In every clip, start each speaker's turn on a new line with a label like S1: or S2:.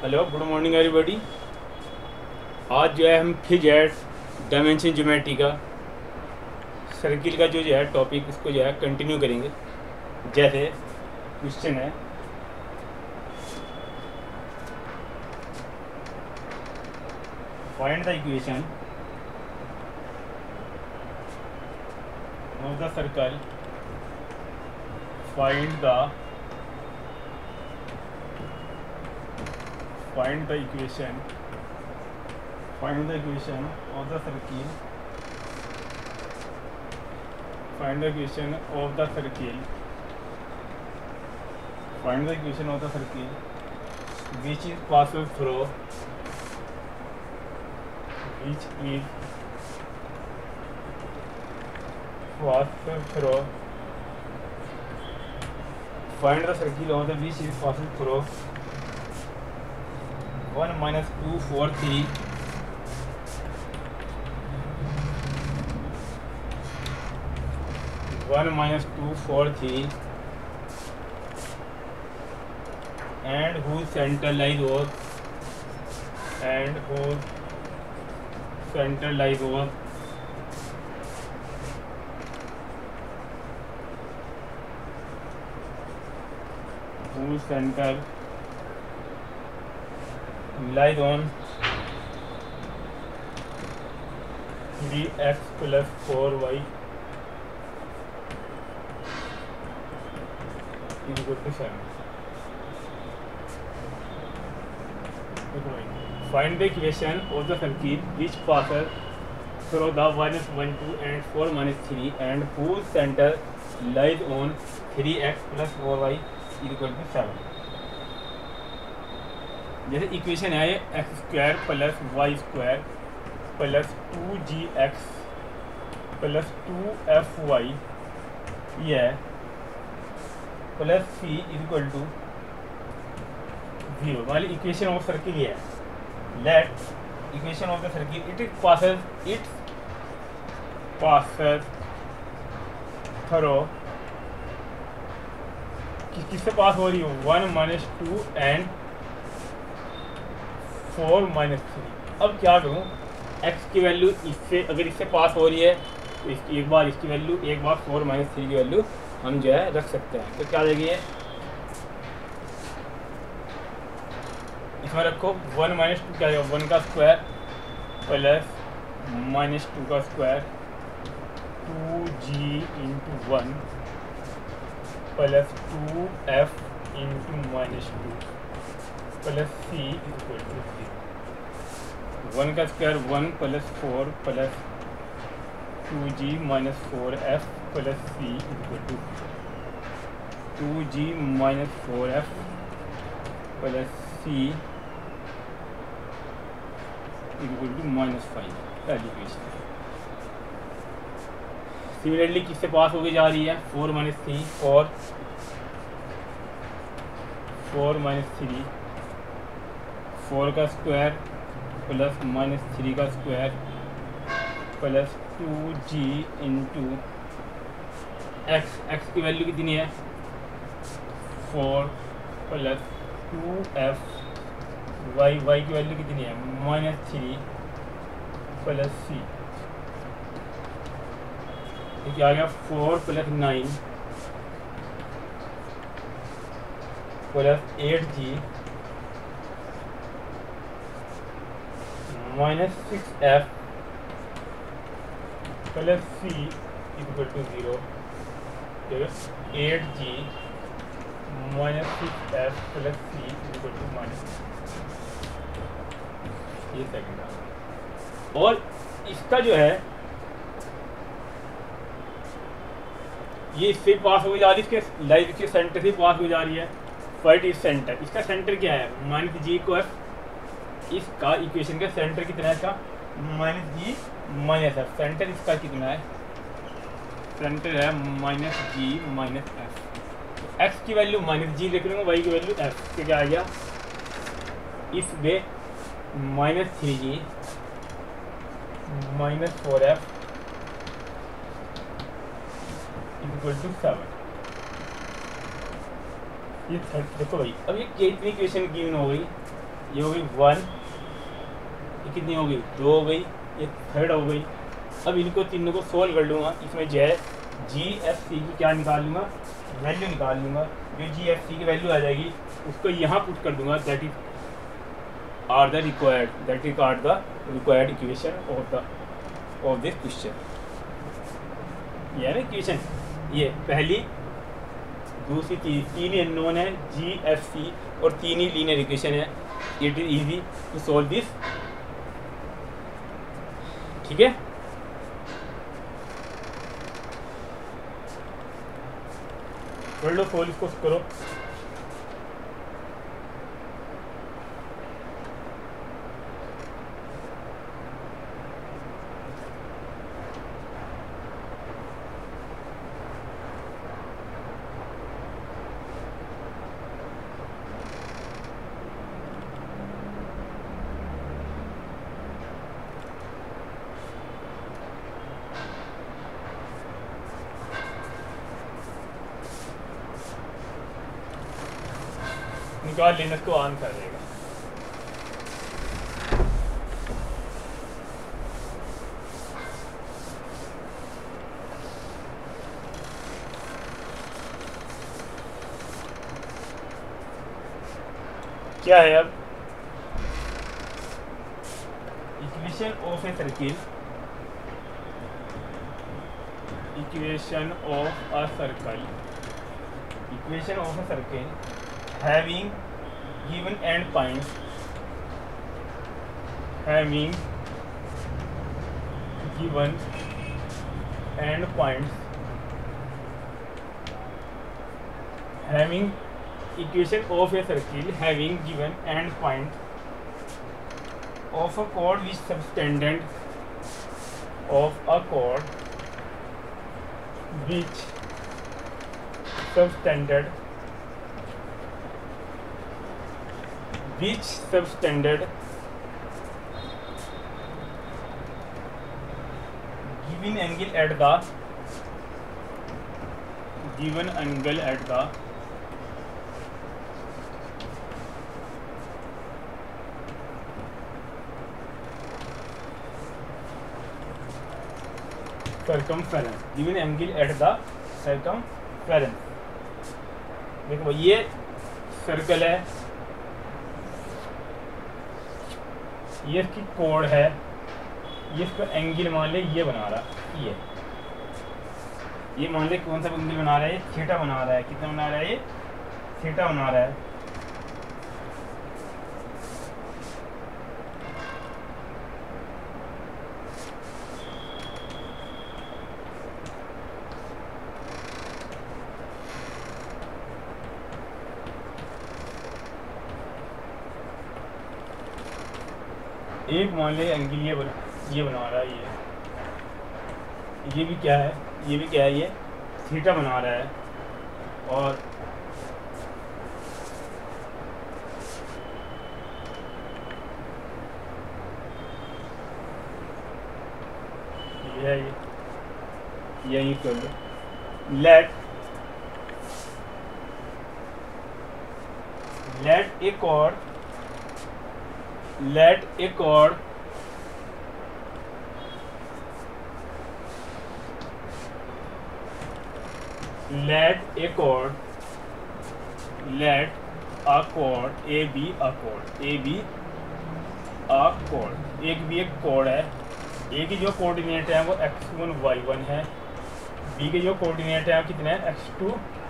S1: Hello, good morning everybody. आज जो है हम फिर जो है डायमेंशन ज्योमेट्री का सर्किल का जो है टॉपिक, इसको जो है कंटिन्यू करेंगे। जैसे क्वेश्चन है, find the equation of the circle, find the equation of the circle, find the equation of the circle which is passed through find the circle of the which is passed through 1 minus 2 4 3 1 minus 2 4 3 and whose center lies over lies on 3x plus 4y is equal to 7. Find the equation of the circle which passes through the 1 1 2 and 4 minus 3 and whose center lies on 3x plus 4y is equal to 7. जैसे equation है x square plus Y square plus 2gx plus 2fy ये है plus C is equal to 0 वाली equation of circle ये है। Let equation of the circle it passes through किससे pass हो रही हो 1 minus 2 and 4 minus 3। अब क्या करूँ, x की वैल्यू इससे अगर इससे पास हो रही है तो इसकी एक बार इसकी वैल्यू, एक बार 4 minus 3 की वैल्यू हम जो है रख सकते हैं। तो क्या देंगे, इसमें रखो 1 minus 2 क्या है 1 का स्क्वायर प्लस minus 2 का square 2g into 1 plus 2f into minus 2 plus c equal to 0। 1 का square 1 plus 4 plus 2g minus 4f plus c equal to 2g minus 4f plus c equal to -5 पहली equation. Similarly किससे पास होके जा रही है 4 minus 3 और 4 minus 3 4 का square plus -3 का square plus 2g into x की वैल्यू कितनी है 4 प्लस 2f y की वैल्यू कितनी है -3 प्लस c। ये क्या आ गया 4 plus 9 plus 8g minus 6f plus c equal to 0। 8g minus 6f plus c equal to -6। ये सेकंड है। और इसका जो है ये इससे पास हो जा रही है, इसके लाइट के सेंटर से पास हो जा रही है। फाइंड इस सेंटर, इसका सेंटर क्या है -g को f, इसका इक्वेशन का सेंटर कितना है, इसका -g -f। सेंटर इसका कितना है, सेंटर है -g -f। तो x की वैल्यू -g लिख लूँगा, y की वैल्यू f। तो क्या आ गया इस वे -3g -4f इक्वल टू 7। ये देखो भाई, अब ये कितनी इक्वेशन गिवन हो गई, ये हो गई 1, ये कितनी हो गई 2 हो गई, ये थर्ड हो गई। अब इनको तीनों को सोल्व कर लूँगा, इसमें जो है GFC की क्या निकाल लूँगा, वैल्यू निकाल लूँगा। जो GFC की वैल्यू आ जाएगी उसको यहाँ पुट कर दूँगा, that are the required equation of this question. ये है ना इक्वेशन, ये पहली दूसरी तीन ही अननोन है GFC और तीन ही लीनियर इक्वेशन है। It is easy to solve this, ठीक है। कर लो सोल्व, इसको करो। निकाल लेना, इसको ऑन कर देगा। क्या है अब, equation of a circle, equation of a circle, equation of a circle having given endpoints, having given endpoints, having equation of a circle having given endpoints of a chord which subtended of a chord which subtended given angle at the circumference, given angle at the circumference। देखो भाई ये circle है, ये इसकी code है, ये इसका angle मान ले ये बना रहा, ये मान ले कौन सा एंगल बना रहा है, थीटा बना रहा है। कितना बना रहा है, ये थीटा बना रहा है। एक मान ले एंगल ये बना रहा है, ये भी क्या है, ये थीटा बना रहा है। और ये कर दो, let a chord let a chord एक भी एक कोड है। ए की जो कोऑर्डिनेट है वो x1 y1 है, बी के जो कोऑर्डिनेट है कितने हैं x2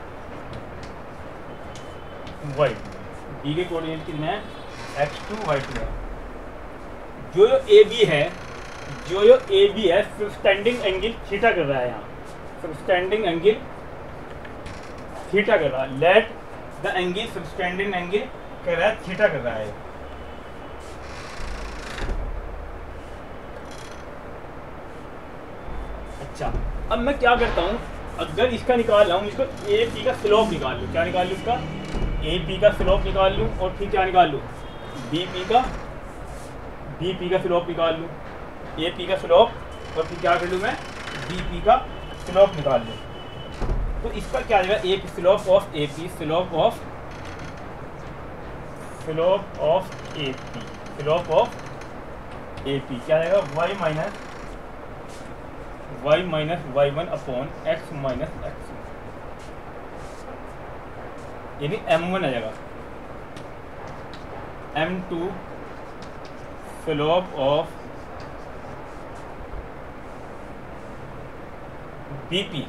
S1: y2, बी के कोऑर्डिनेट कितने हैं x2 y2 है। जो ए बी है, सबटेंडिंग एंगल थीटा कर रहा है, यहाँ सबटेंडिंग एंगल थीटा कर रहा है। Let the angle subtending angle कर रहा है, थीटा कर रहा है। अच्छा, अब मैं क्या करता हूँ, अगर इसका निकाल रहा हूँ, इसको ए पी का स्लोप निकाल लूँ। क्या निकाल लूँ इसका, ए पी का स्लोप निकाल लूँ, और फिर क्या निकाल लूँ, बी पी का स्लोप निकाल लूँ। ए पी का स्लोप, और फिर क्या कर लूँ मैं, बी पी का स्लोप निकाल लूँ। तो इसका क्या आ जाएगा, A P slope of A P, slope of slope of A P, slope of A P क्या आएगा, y minus y one upon x minus x, यानी m1 आ जाएगा, m2 slope of bp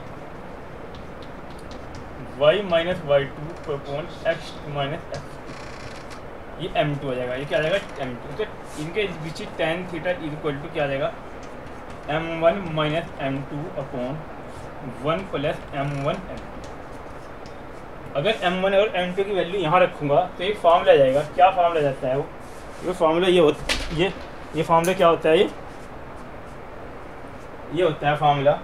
S1: y minus y two upon x minus x, ये m2 आ जाएगा। ये क्या आ जाएगा, m2। तो इनके बीच tan थीटा इक्वल टू क्या आ जाएगा, m1 minus m2 upon 1 plus m1 m2। अगर m1 और m2 की वैल्यू यहाँ रखूँगा तो एक फार्मूला आ जाएगा। क्या फार्मूला जाता है वो फार्मूला ये फार्मूला क्या होता है, ये होता है फार्मूला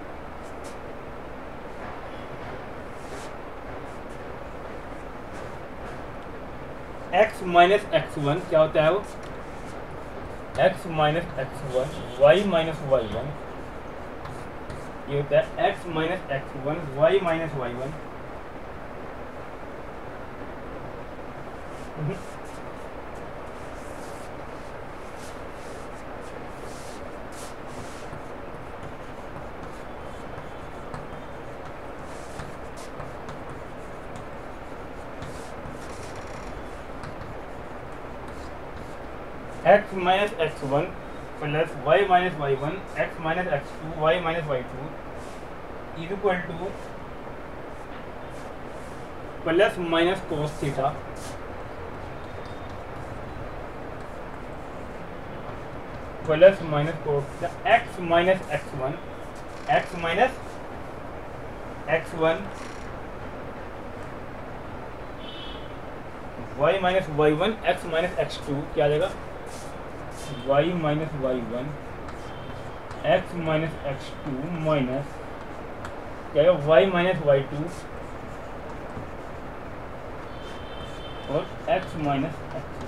S1: x माइनस x1 क्या होता है वो, x minus x1 y minus y1, ये होता है x minus x1 y minus y1। x minus x1 plus y minus y1 x minus x2 y minus y2 is equal to plus minus cos theta plus minus cos theta x minus x1 x minus x1 y minus y1 x minus x2 क्या आ जाएगा, y minus y1 x minus x2 minus क्या है y minus y2 और x minus x2,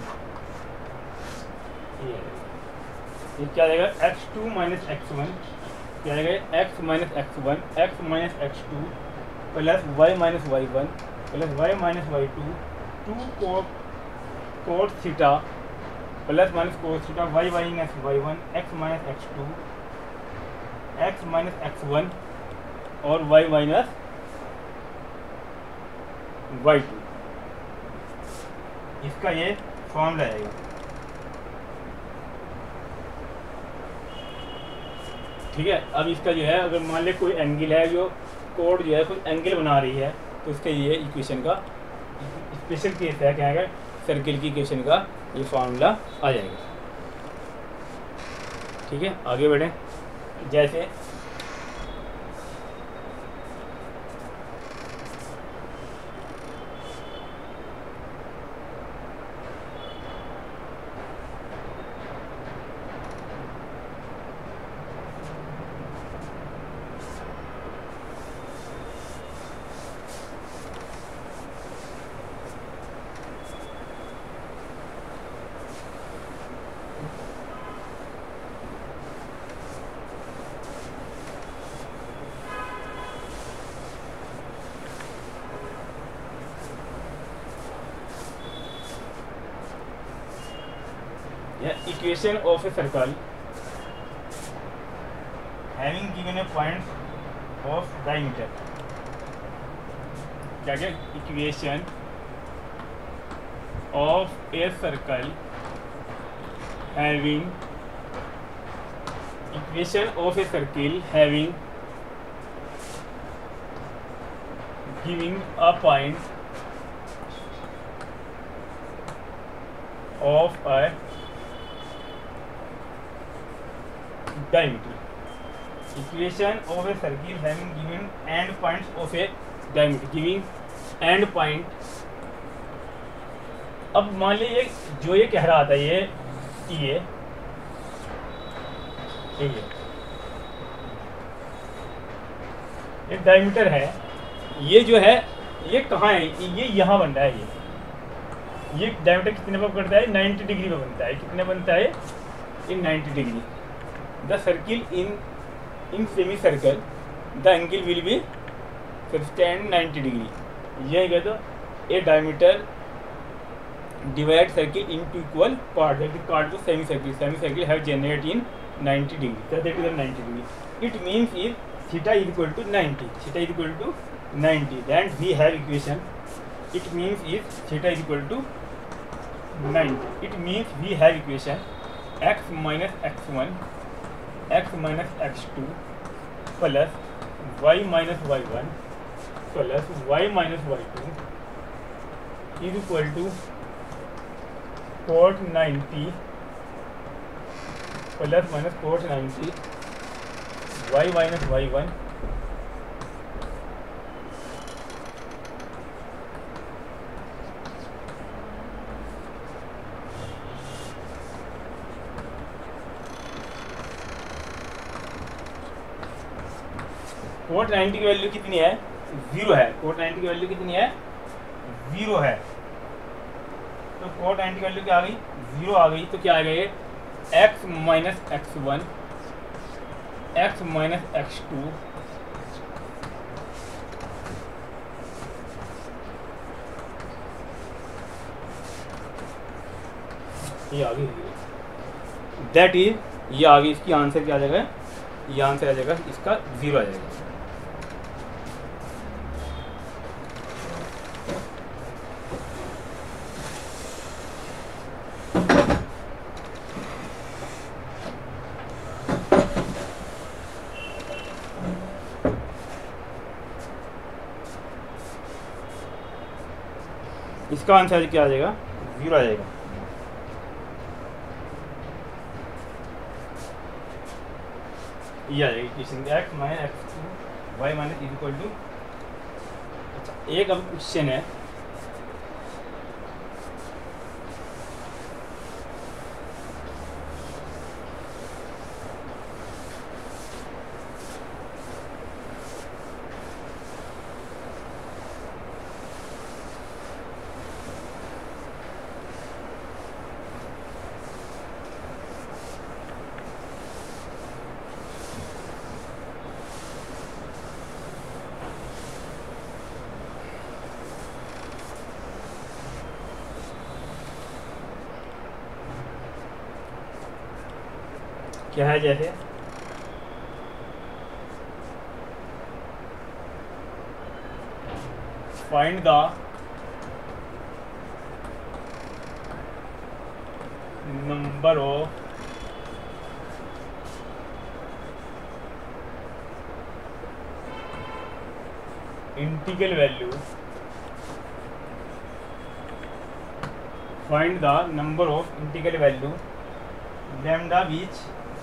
S1: ये क्या आ जाएगा, x2 माइनस x1 क्या आ जाएगा, x minus x1 x minus x2 plus y minus y1 plus y minus y2 2 cos theta plus minus cos theta y minus y1 x minus x2 x minus x1 और y minus y2, इसका ये formula आएगा। ठीक है, अब इसका जो है अगर मान ले कोई एंगल है, जो कोड जो है कोई एंगल बना रही है, तो उसके ये इक्वेशन का स्पेशल केस है, क्या है, सर्किल की इक्वेशन का ये फार्मूला आ जाएगा। ठीक है, आगे बढ़ें। जैसे equation of a circle having given a point of diameter, क्या क्या, equation of a circle having equation of a circle having giving a point of a diameter, equation of a circle having given end points of a diameter, giving end point। अब मान लीजिए जो ये कह रहा था, ये डायमीटर है, ये जो है ये कहाँ है, ये यहाँ बन रहा है। ये डायमीटर कितने पर बनता है, 90 डिग्री पर बनता है। कितने बनता है, in 90 degree. The circle in semi circle the angle will be 50 and 90 degree. ये कह दो a diameter divide circle into equal part, that is called the semicircle. Semicircle have generate in 90 degree, that is 90 degree. It means if theta is equal to 90, theta is equal to 90, then we have equation. It means if theta is equal to 90, it means we have equation x minus x1, x minus x2 plus y minus y1 plus y minus y2 is equal to cot 90 plus minus cot 90 y minus y1 cot 90 की value कितनी है? 0 है। Coat 90 की value कितनी है? 0 है। तो coat 90 की वैल्यू क्या आ गई? 0 आ गई। तो क्या आ गया? x minus x1, x minus x2 ये आ गई। दैट इज ये आ गई। इसकी आंसर क्या आ जाएगा? ये आंसर आ जाएगा इसका 0 आ जाएगा। इसका आंसर क्या आ जाएगा? 0 आ जाएगा। ये आ जाएगी question x minus x2 y minus is equal to. अच्छा, एक अब क्वेश्चन है क्या है, जैसे find the number of integral value, find the number of integral value lambda which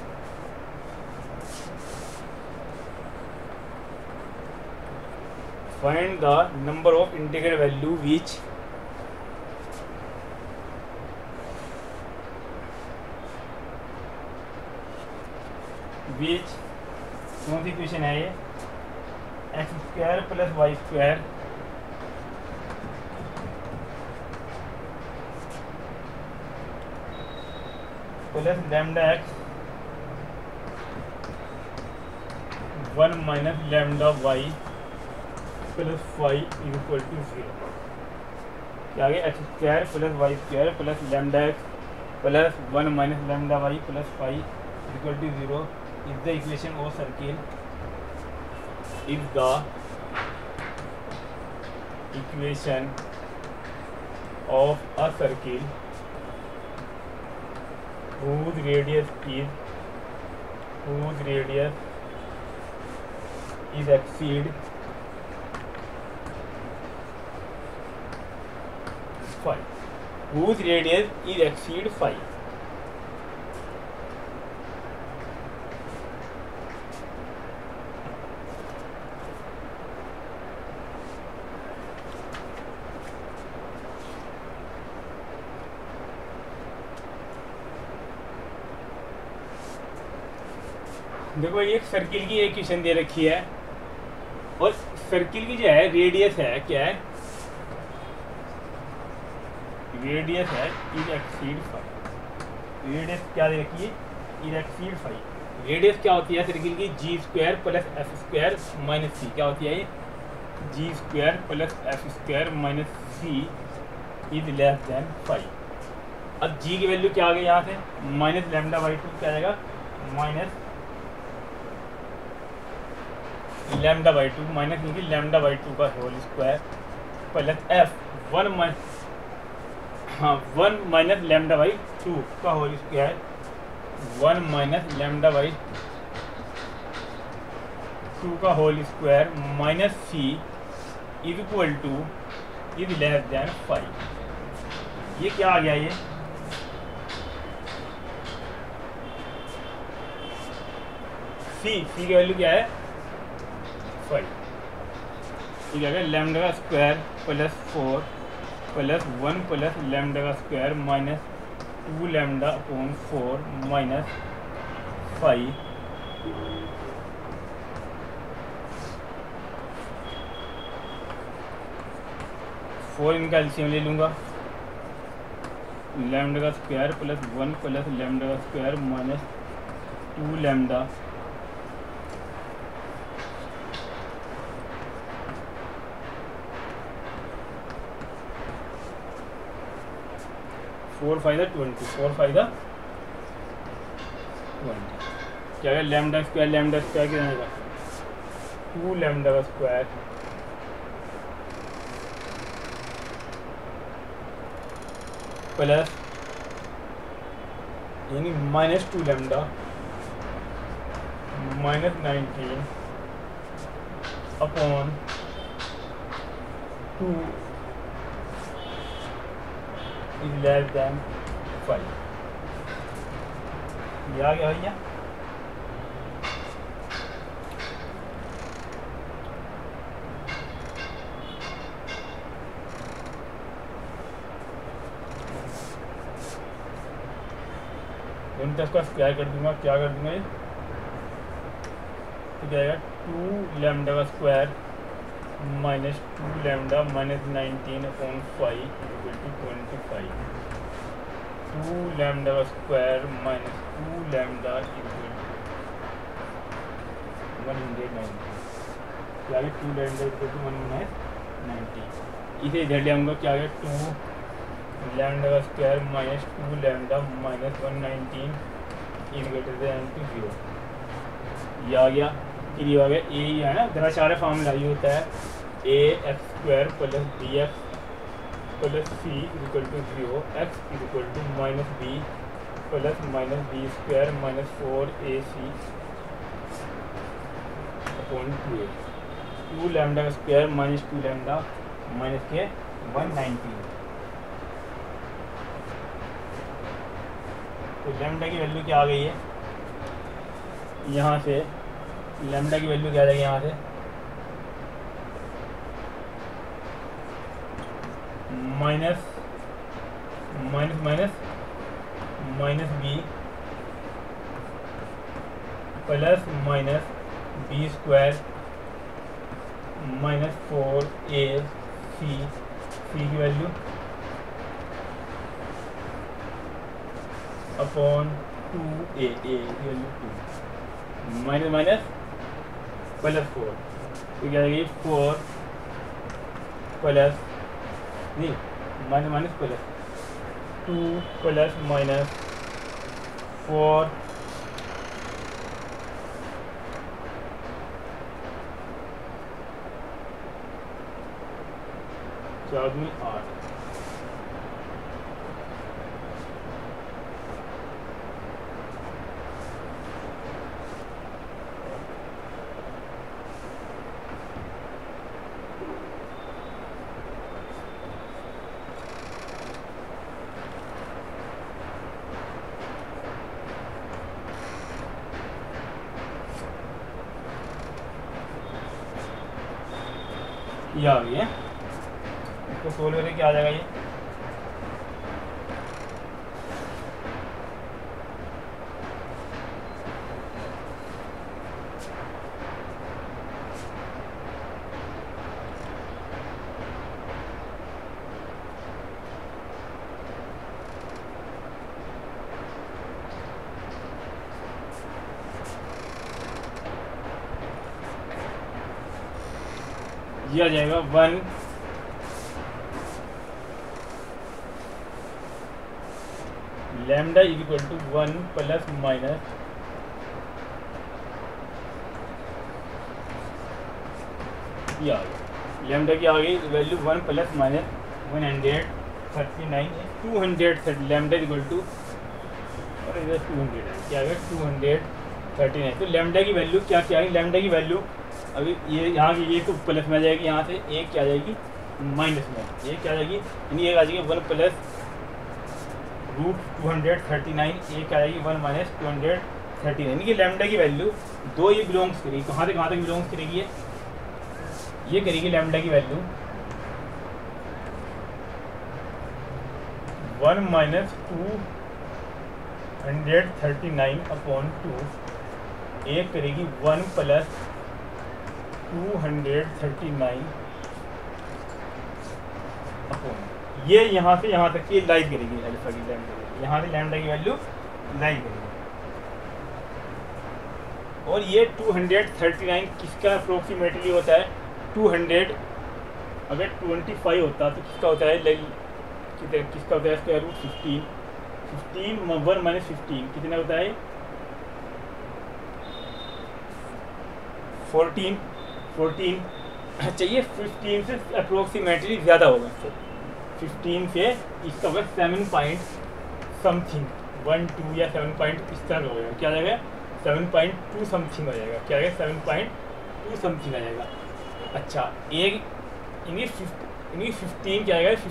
S1: find the number of integral value which कौन सी equation है ये? X square plus Y square plus lambda x 1 minus lambda y plus five is equal to 0। क्या आ गया? X square plus Y square plus lambda x plus 1 minus lambda y plus five is equal to 0 is the equation of circle, is the equation of a circle whose radius is exceed 5, whose radius is exceed 5। देखो एक circle की एक equation दे रखी है और circle की जो है रेडियस है, क्या है? रेडियस है इज एक्सीड 5। रेडियस क्या दे रखी है? Is exceed 5। रेडियस क्या होती है सर्किल की? G square plus f square minus c. क्या होती है? G square plus f square minus c is less than 5। अब जी की वैल्यू क्या आ गई यहाँ से, माइनस लैम्डा बाई 2 क्या आएगा, माइनस लैम्डा बाई 2 माइनस क्योंकि लैम्डा बाई 2 का whole square plus f 1 minus lambda by 2 का whole square 1 minus lambda by 2 का whole square minus c is equal to is less than 5। ये क्या आ गया, ये सी की वैल्यू क्या है 5। ठीक है, लैम्डा का square plus 4 plus 1 plus lambda का square minus 2 lambda upon 4 minus 5 4 इनका एलसीएम ले लूँगा, लैम्डा का स्क्वायर प्लस 1 प्लस लैम्डा का स्क्वायर माइनस 2 लैम्डा 4 5 20 4 5 20 क्या है, लैम्डा स्क्वायर कितना आएगा 2 लैम्डा का स्क्वायर प्लस यानी minus 2 lambda minus 19 upon 2 is less than 5। ये आ गया भैया। इन तक का स्क्वायर कर दूंगा, क्या कर दूंगा ये तो जाएगा 2 लैम्डा का square minus 2 lambda minus 19 upon 5 equal to 25। 2 lambda का square minus 2 lambda equal to 190 क्या है 2 लैम्डा इक्वल टू 190। इसे इधर ले आऊँगा, क्या है 2 लैम्डा का square minus 2 lambda minus 119 is greater than to 0। ये आ गया, फिर ये आ गया ए ही है ना, द्विचार्य फार्मूला ये होता है a x square plus b x plus c equal to 0 x equal to minus b plus minus b square minus 4ac upon 2a। 2 lambda का स्क्वायर माइनस 2 लैम्डा माइनस के 190। तो लैम्डा की वैल्यू क्या आ गई है, यहाँ से लैम्डा की वैल्यू क्या आ जाएगी, यहाँ से minus minus minus minus b plus minus b square minus 4ac की वैल्यू अपॉन 2a की वैल्यू 2 माइनस माइनस प्लस 4 तो क्या आएगी 4 प्लस नहीं minus minus plus 2 plus minus 4 4 में 8। ये आ गई है, इसको सोल्व करके क्या आ जाएगा ये आ जाएगा 1 lambda is equal to 1 plus minus ये आ गई, लैम्डा की आ गई value 1 plus minus 139 230 lambda is equal to, और इधर 200 है, क्या आ गया 239। तो लैम्डा की वैल्यू क्या क्या है, लैम्डा की वैल्यू अभी ये यहाँ की ये तो प्लस में आ जाएगी, यहाँ से एक क्या आ जाएगी माइनस में, ये क्या आ जाएगी यानी एक आ जाएगी 1 प्लस रूट 239, एक आ जाएगी 1 माइनस 239, यानी कि लैम्डा की वैल्यू दो ये बिलोंग्स करेगी, कहाँ से कहाँ तक बिलोंग्स करेगी ये करेगी लैम्डा की वैल्यू 1 माइनस 239 अपॉन 2, एक करेगी 1 प्लस 239 अपॉन, ये यहाँ से यहाँ तक की लाइज करेगी अल्फा की लैम्डा, यहाँ से लैम्डा की वैल्यू लाइज करेगी। और ये 239 किसका अप्रोक्सीमेटली होता है, 200 अगर 25 होता तो किसका होता है, किसका होता है स्क्वायर रूट 15 1 माइनस 15 कितना होता है 14 चाहिए, 15 से अप्रोक्सीमेटली ज़्यादा होगा, 15 से इसका होगा 7 पॉइंट समथिंग 1 2 या 7 पॉइंट इस तरह हो जाएगा, क्या आ जाएगा 7.2 समथिंग हो जाएगा, क्या आ जाएगा 7.2 समथिंग आ जाएगा। अच्छा एक इन्हीं 15 क्या आएगा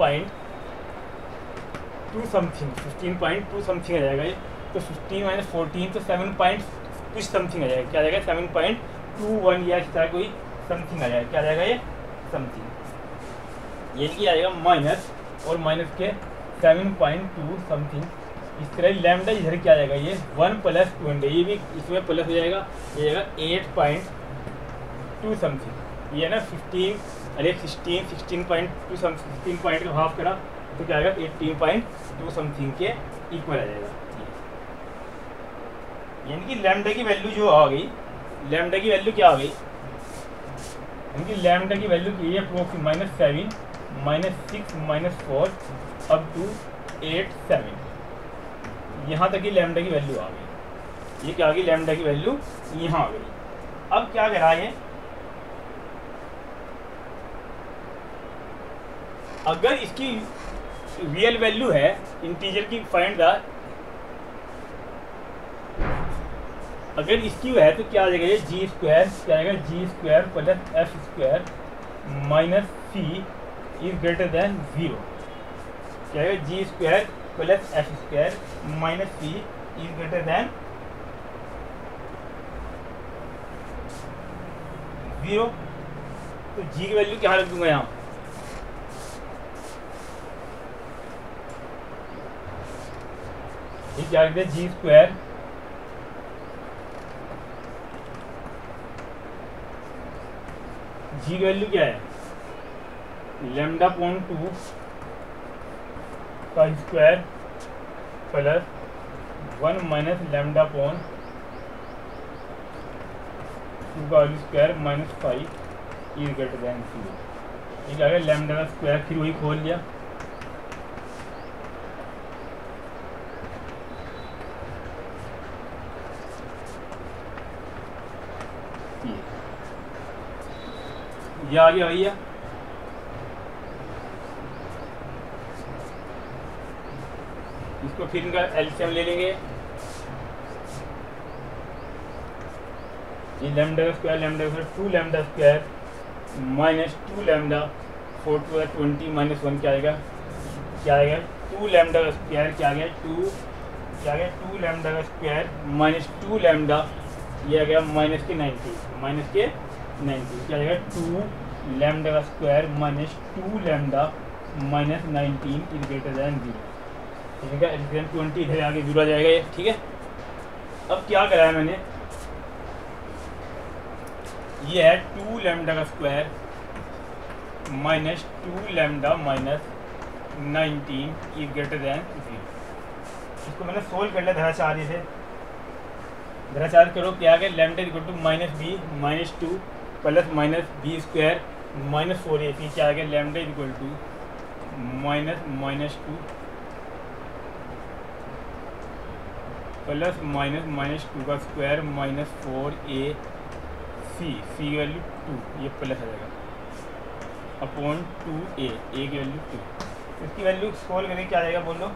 S1: 15.2 समथिंग 15.2 समथिंग आ जाएगा ये, तो 15 माइनस 14 तो 7 पॉइंट कुछ समथिंग आ जाएगा, क्या आ जाएगा 7.21 या इस तरह कोई समथिंग आ जाएगा, क्या आ जाएगा ये समथिंग, ये की आएगा माइनस और माइनस के 7.2 समथिंग, इस तरह लैम्डा इधर क्या आ जाएगा ये 1 प्लस 200, ये भी इसमें प्लस हो जाएगा, ये आएगा 8.2 समथिंग, ये है ना 15 अरे 16.2 16 पॉइंट का हाफ करा तो क्या आएगा 18.2 समथिंग के इक्वल आ जाएगा। यानी कि लैम्डा की वैल्यू जो आ गई, लैम्डा की वैल्यू क्या आ गई, यानी कि लैम्डा की वैल्यू की है -7 -6 -4 अप टू 8 7, यहाँ तक की लैम्डा की वैल्यू आ गई, ये क्या आ गई लैम्डा की वैल्यू यहाँ आ गई। अब क्या करा है, अगर इसकी रियल वैल्यू है इंटीजर की फाइंड द, अगर इसकी है तो क्या आ जाएगा ये जी स्क्वायर, क्या आएगा g square plus f square minus c is greater than 0, क्या आएगा g square plus f square minus c is greater than 0, तो जी की वैल्यू क्या रख दूंगा यहाँ, क्या लिखते हैं जी स्क्वायर जी की वैल्यू क्या है लैम्डा अपॉन 2 का square plus 1 minus lambda upon 2 का square minus 5 is greater than 0, ये क्या है लैम्डा का स्क्वायर, फिर वही खोल लिया, ये आ गया भैया। इसको फिर इनका एलसीएम ले लेंगे, ये lambda square 2 lambda square minus 2 lambda 4 2 20 minus 1 क्या आएगा 2 लैम्डा का स्क्वायर, क्या आ गया 2 लैम्डा का स्क्वायर माइनस 2 लैम्डा, ये आ गया माइनस के 90 क्या आएगा 2 लैम्डा का square minus 2 lambda minus 19 is greater than 0, ठीक है 20 इधर आगे 0 आ जाएगा ये, ठीक है। अब क्या कराया मैंने, ये है 2 लैम्डा का square minus 2 lambda minus 19 is greater than 0, इसको मैंने सोल्व कर लिया धराचार्य से, धराचार्य करो क्या आ गया lambda equal to minus b minus 2 plus minus b square minus 4ac, क्या आ गया lambda equal to minus 2 plus minus minus 2 का स्क्वायर माइनस 4ac, सी वैल्यू 2, ये प्लस आ जाएगा अपॉन 2a, की वैल्यू 2। इसकी वैल्यू सोल्व करके क्या आ जाएगा बोलो?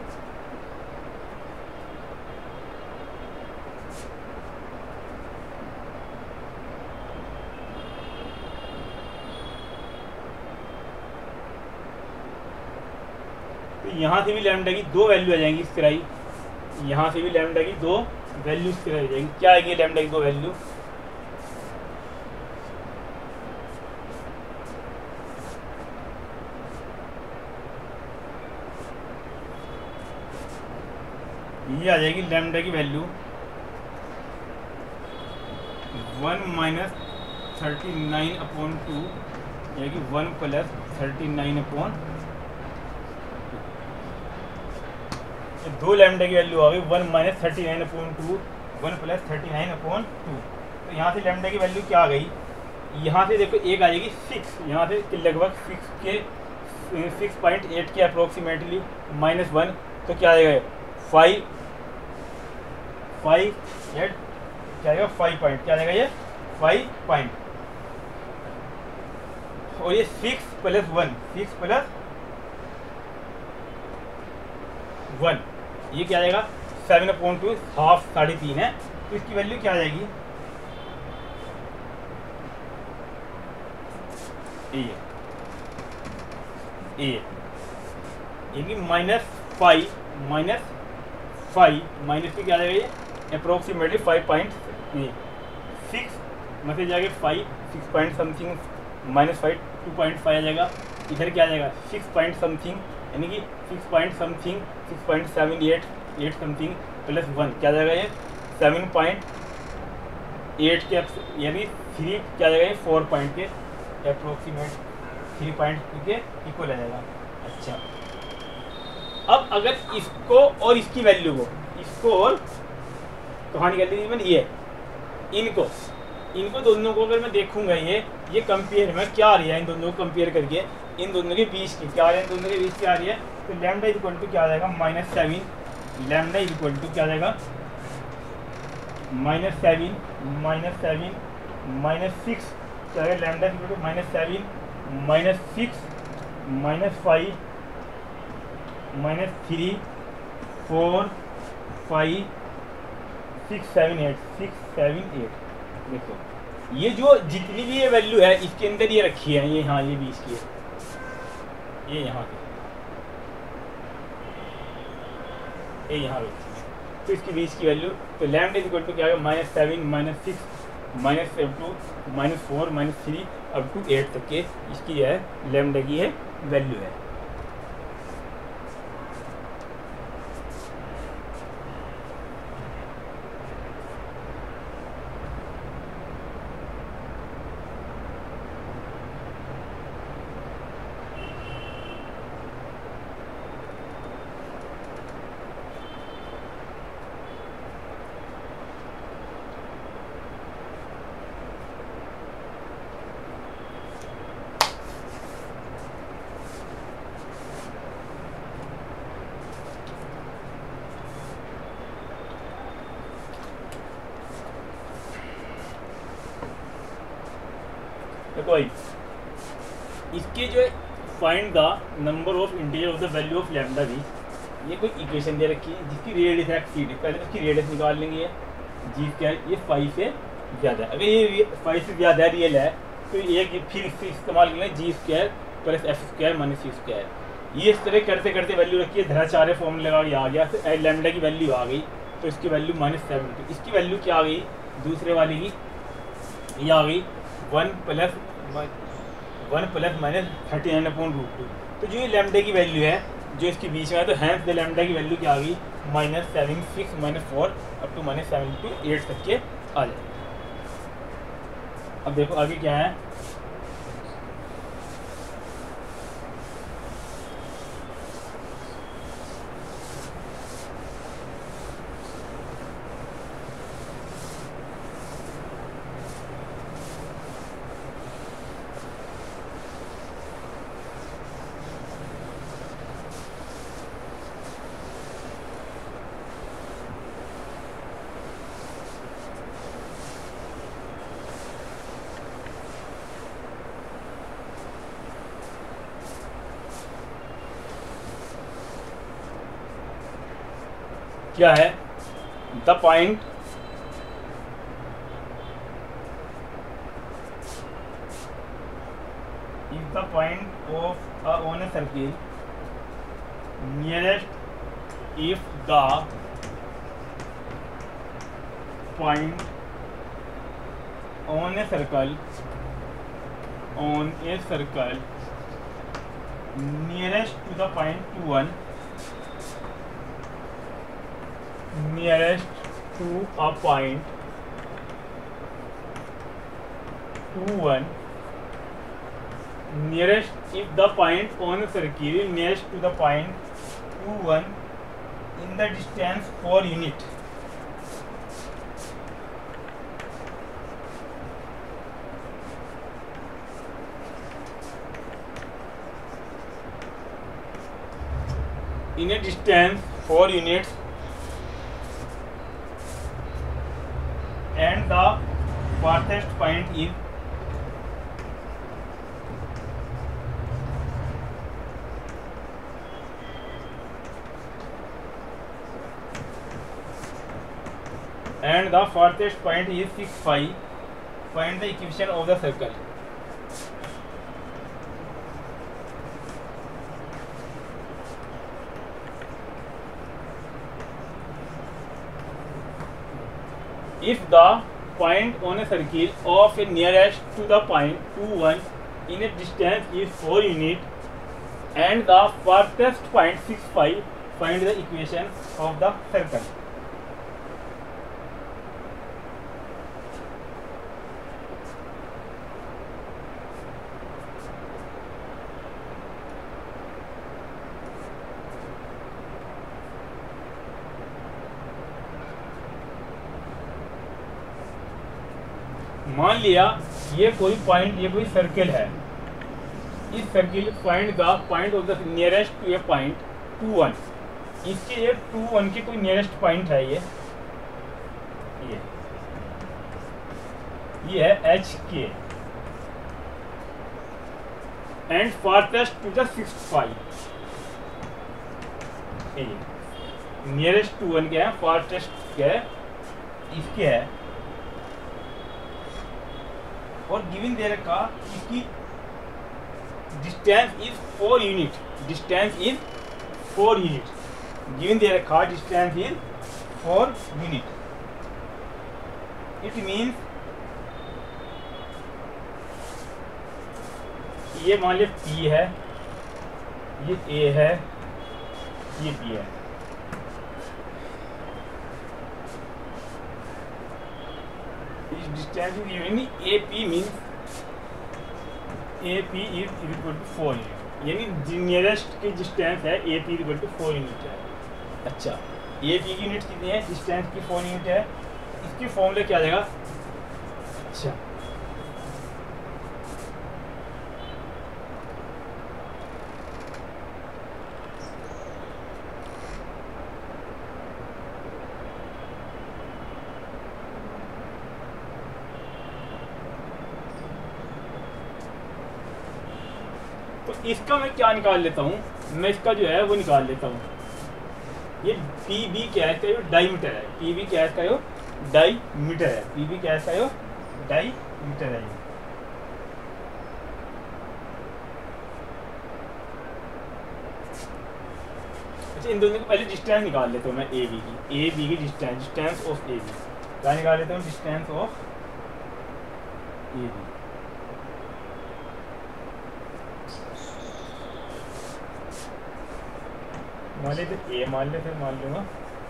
S1: तो यहाँ से भी लैम्डा की 2 वैल्यू आ जाएंगी इस तरह ही, यहाँ से भी लैम्डा की 2 वैल्यू इस तरह आ जाएंगी। क्या आएगी लैम्डा की 2 वैल्यू? ये आ जाएगी लैम्डा की वैल्यू 1 माइनस 39 अपॉन 2, यानी कि 1 प्लस 39 अपॉन 2 लैम्डा की वैल्यू आ गई 1 माइनस 39 अपॉन 2, 1 प्लस 39 अपॉन 2। तो यहाँ से लैम्डा की वैल्यू क्या आ गई? यहाँ से देखो एक आ जाएगी 6, यहाँ से लगभग 6.8 के अप्रोक्सीमेटली माइनस 1, तो क्या आ जाएगा 5 8 क्या आएगा 5 पॉइंट, क्या आएगा ये 5 पॉइंट। और ये 6 प्लस 1, 6 प्लस 1, ये क्या आएगा 7/2, हाफ 3.5 है। तो इसकी वैल्यू क्या आ जाएगी? ये -5 माइनस पे क्या आ जाएगा ये अप्रोक्सीमेटली 5.6 में से जाएगा 5 6 पॉइंट समथिंग -5 2.5 आ जाएगा। इधर क्या आ जाएगा 6 पॉइंट समथिंग, यानी कि 6 पॉइंट समथिंग 6.78 समथिंग प्लस 1, क्या आ जाएगा ये 7.8 के, यानी 3 क्या आ जाएगा ये 4 पॉइंट के अप्रोक्सीमेट 3 पॉइंट के इक्वल आ जाएगा। अच्छा, अब अगर इसको और इसकी वैल्यू को, इसको और कहाँ निकाल दी, ये इनको दोनों को अगर मैं देखूंगा, ये कंपेयर में क्या आ रही है, इन दोनों को कंपेयर करके इन दोनों के बीच की क्या आ रही है, इन दोनों के बीच की आ रही है। तो लैम्डा इक्वल टू क्या आ जाएगा -7, लैम्डा इक्वल टू क्या आ जाएगा -7 -6, क्या आएगा लैम्डा इक्वल टू -7 -6 -5 -3 4 5 6 7 8। देखो ये जो जितनी भी ये वैल्यू है इसके अंदर ये रखी है, ये हाँ ये 20 की है, ये यहाँ की, ये यहाँ पे, तो इसकी 20 की वैल्यू। तो लैम्डा इक्वल टू क्या है -7 -6 -4 -3 अप टू 8 तक के इसकी है लैम्डा की है वैल्यू है। देखो भाई इसके जो find the number of integer of the value of lambda भी, ये कोई इक्वेशन दे रखी है जिसकी रेडियस है एक्सीड, पहले उसकी रेडियस निकाल लेंगे। जी स्क्वायर ये 5 से ज़्यादा है, अगर ये 5 से ज़्यादा रियल है तो एक फिर इससे इस्तेमाल कर लें g square plus f square minus c square. ये इस तरह करते करते वैल्यू रखी है, धराचार्य फॉर्मूला लगा के आ गया, तो लैम्डा की वैल्यू आ गई, तो इसकी वैल्यू -7। इसकी वैल्यू क्या आ गई दूसरे वाली की, ये आ गई 1 प्लस -39/√2। तो जो ये लैम्डा की वैल्यू है जो इसके बीच में है, तो हैंस द लैम्डा की वैल्यू क्या आ गई -7 6 -4 अप टू -7 to 8 तक के आ जाए। अब देखो आगे क्या है, क्या है? The point is the point of on a circle nearest if the point on a circle nearest to the point 1 nearest to a point 1 nearest if the point on a circle nearest to the point 1 in the distance 4 unit. In a distance 4 units and the farthest point is and the farthest point is 6 pi. Find the equation of the circle. If the point on a circle of a nearest to the point 1 in a distance is 4 unit and the farthest point 6 pi, find the equation of the circle. मान लिया ये कोई point, ये कोई circle है। इस circle point का point of the nearest to a point 2 1, इसके ये 2 1 के कोई नियरेस्ट पॉइंट है, ये है एच के and farthest to the 6 pi। नियरेस्ट 2 1 क्या है, फारथेस्ट क्या है, इसके है। और गिवन दे रखा इसकी distance is 4 unit, distance is 4 unit, given दे रखा distance is 4 unit. It means ये मान लीजिए P है, ये A है, ये P है। Distance is given AP means AP is equal to 4 unit, यानी नियरेस्ट की डिस्टेंस है AP इक्वल टू 4 यूनिट है। अच्छा, AP की यूनिट कितनी है, डिस्टेंस की 4 यूनिट है। इसके फॉर्मूले क्या आ जाएगा? अच्छा, इसका मैं क्या निकाल लेता हूँ, मैं इसका जो है वो निकाल लेता हूँ। ये PB क्या है, इसका डाईमीटर है। PB क्या है, इसका डाईमीटर है। PB क्या है, इसका डाईमीटर है। अच्छा, इन दोनों को पहले डिस्टेंस निकाल लेता हूँ मैं AB की डिस्टेंस ऑफ AB क्या निकाल लेता हूँ, डिस्टेंस ऑफ AB। मान लेते A मान ले, फिर मान लूँगा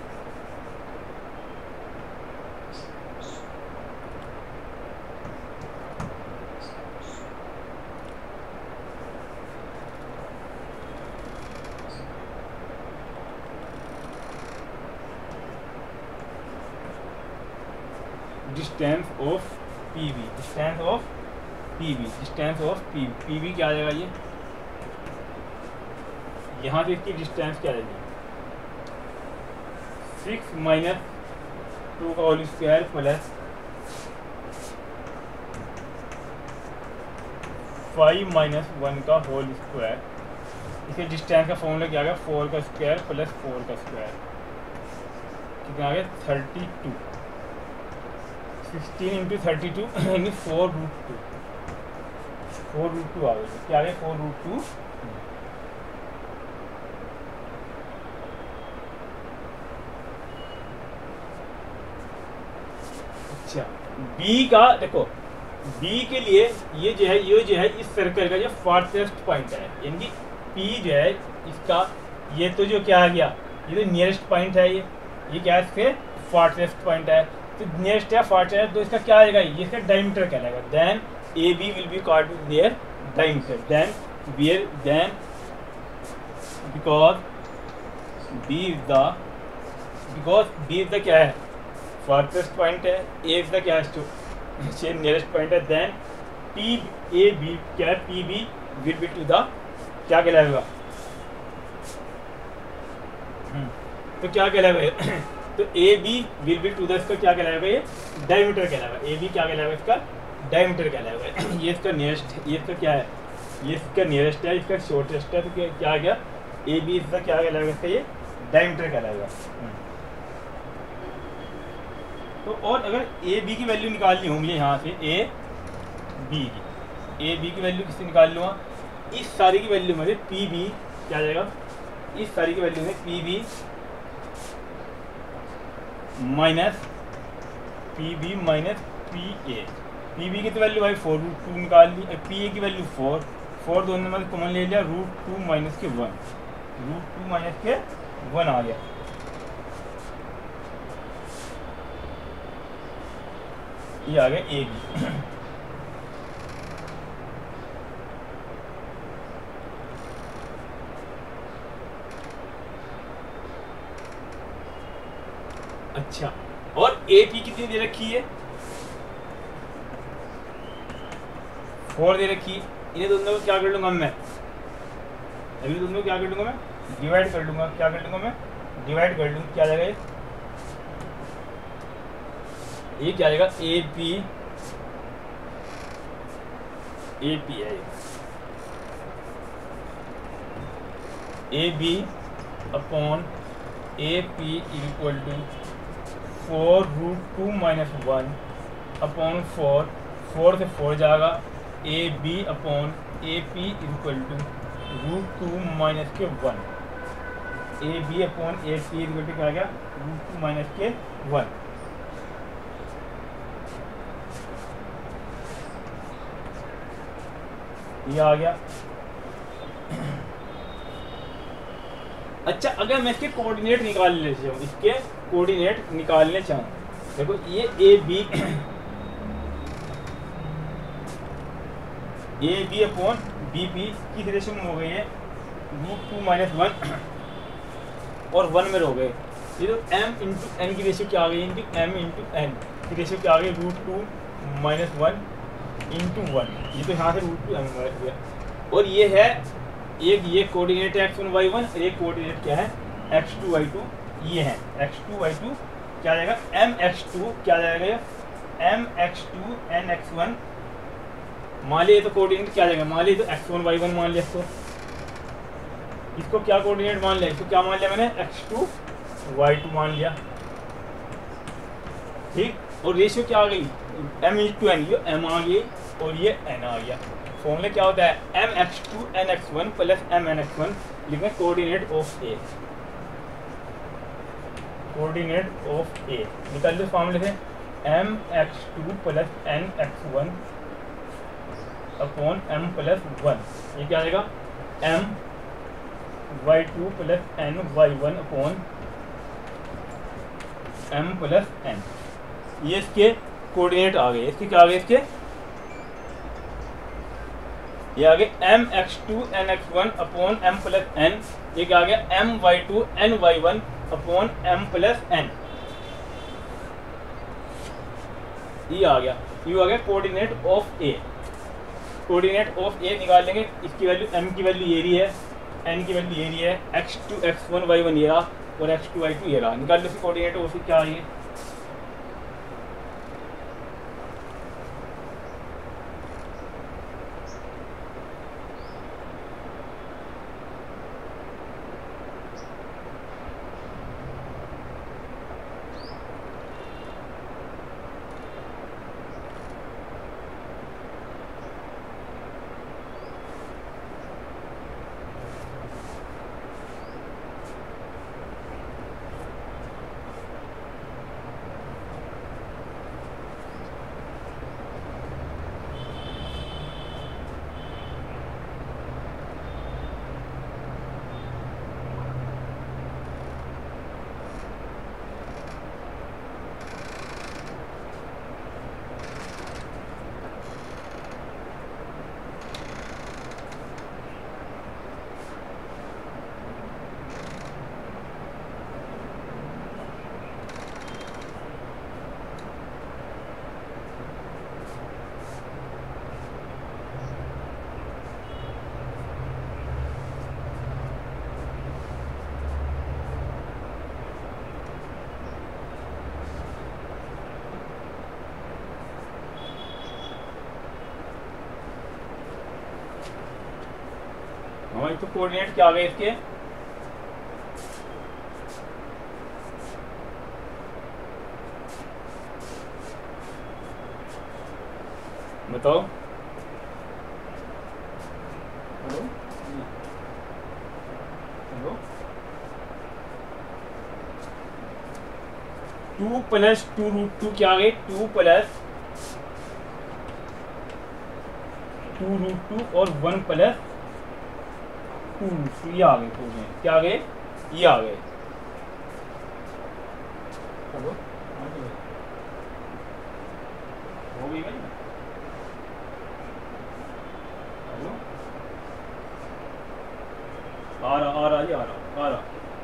S1: distance of PB, distance of PB, distance of PB क्या आ जाएगा, ये यहाँ से इसकी डिस्टेंस क्या रहेगी, 6 माइनस 2 का होल स्क्वायर प्लस 5 माइनस 1 का होल स्क्वायर। इसके डिस्टेंस का फॉर्मूला क्या आ गया, 4 का स्क्वायर प्लस 4 का स्क्वायर। कितना आ गया 32, 16 इंटू 32 यानी 4√2, 4√2 आ गया। क्या आ गया 4√2। अच्छा बी का देखो, बी के लिए ये जो है इस सर्कल का जो फारथेस्ट पॉइंट है, यानी कि पी जो है इसका, ये तो जो क्या आ गया, ये तो नियरेस्ट पॉइंट है, ये क्या है इसके फारथेस्ट पॉइंट है, तो नियरेस्ट है फारथेस्ट है, तो इसका क्या आएगा, ये इसका डायमीटर कहलाएगा। Then A B will be called their diameter, then because B is the क्या है फारथेस्ट पॉइंट है, ए इज द क्या है नियरेस्ट पॉइंट है, देन पी ए बी क्या है, P B will be to the क्या कहलाएगा, तो क्या कहलाएगा तो A B will be to the इसका क्या कहलाएगा, ये डायमीटर कहलाएगा। ए बी क्या कहलाएगा, इसका डायमीटर कहलाएगा। ये इसका नियरेस्ट, ये इसका क्या है, ये इसका नियरेस्ट है, इसका शॉर्टेस्ट है, तो क्या आ गया ए बी इसका क्या कहलाएगा, इसका ये डायमीटर कहलाएगा। तो और अगर ए बी की वैल्यू निकालनी हो मुझे यहाँ से ए बी की वैल्यू किससे निकाल लूँगा, इस सारी की वैल्यू में पी बी क्या आ जाएगा, इस सारी की वैल्यू में P B minus P B की तो वैल्यू भाई 4√2 निकाल ली, पी ए की वैल्यू 4 दोनों में कॉमन ले लिया, √2 माइनस के 1 आ गया। ये आ गया ए बी। अच्छा और ए पी कितनी दे रखी है, 4 दे रखी है। इन्हें दोनों को क्या कर लूंगा मैं, अभी दोनों को क्या कर लूंगा मैं, डिवाइड कर लूंगा। क्या कर लूंगा मैं, डिवाइड कर लूंगा। क्या जाएगा ये क्या आएगा, ए पी है, A B upon A P equal to 4√2 minus 1 upon 4 से 4 जाएगा, A B upon A P equal to √2 minus के 1, A B upon A P equal to क्या आ गया, √2 माइनस के 1। ये आ गया। अच्छा अगर मैं इसके कोऑर्डिनेट निकालने चाहूँ, इसके कोऑर्डिनेट निकालने चाहूँ, देखो ये A B upon B P किस रेशियो में हो गई है, √2 माइनस 1 और 1 में हो गए। ये तो m इंटू एन की रेशियो क्या आ गई, m इंटू एन की रेशियो क्या आ गई, √2 माइनस 1 इंटू 1। ये तो यहाँ से √2 m गया। और ये है एक, ये कोऑर्डिनेट है x1 y1 और एक कोऑर्डिनेट क्या है x2 y2। ये है x2 y2 क्या जाएगा, mx2 क्या जाएगा, mx2 nx1। मान लिया तो कोऑर्डिनेट क्या जाएगा, मान लिया तो x1 y1 मान लिया, इसको क्या कोऑर्डिनेट मान लिया, इसको क्या मान लिया मैंने, x2 y2 मान लिया, ठीक। और रेशियो क्या आ गई, m इंटू एन, ये m आ गई और ये n आ गया। फॉर्मूला क्या होता है, mx2 nx1 प्लस mnx1, लिखें coordinate of A, coordinate of A निकाल लो फॉर्मूले से, mx2 plus nx1 upon m plus 1। ये क्या आ जाएगा, m y2 plus n y1 upon m plus n। ये इसके कोऑर्डिनेट आ गए, इसके क्या आ गए, इसके ये आ गया mx2 nx1 upon m plus n। ये क्या आ गया, my2 ny1 upon m plus n। ये आ गया, ये आ गया coordinate of A. Coordinate of A निकाल लेंगे, इसकी वैल्यू m की वैल्यू ये रही है, n की वैल्यू ये रही है, x2 x1 y1 ये रहा और x2 y2 ये रहा। निकाल लो इसकी कोऑर्डिनेट ऑफ क्या आ रही है, और तो कोऑर्डिनेट क्या आ गए इसके, बताओ। हेलो हेलो 2 प्लस 2√2 क्या आ गए, 2 प्लस 2√2 और 1 प्लस 2√2 ये आ गए कोऑर्डिनेट, क्या आ गए, ये आ गए। हेलो हो गई भाई, हेलो आ रहा।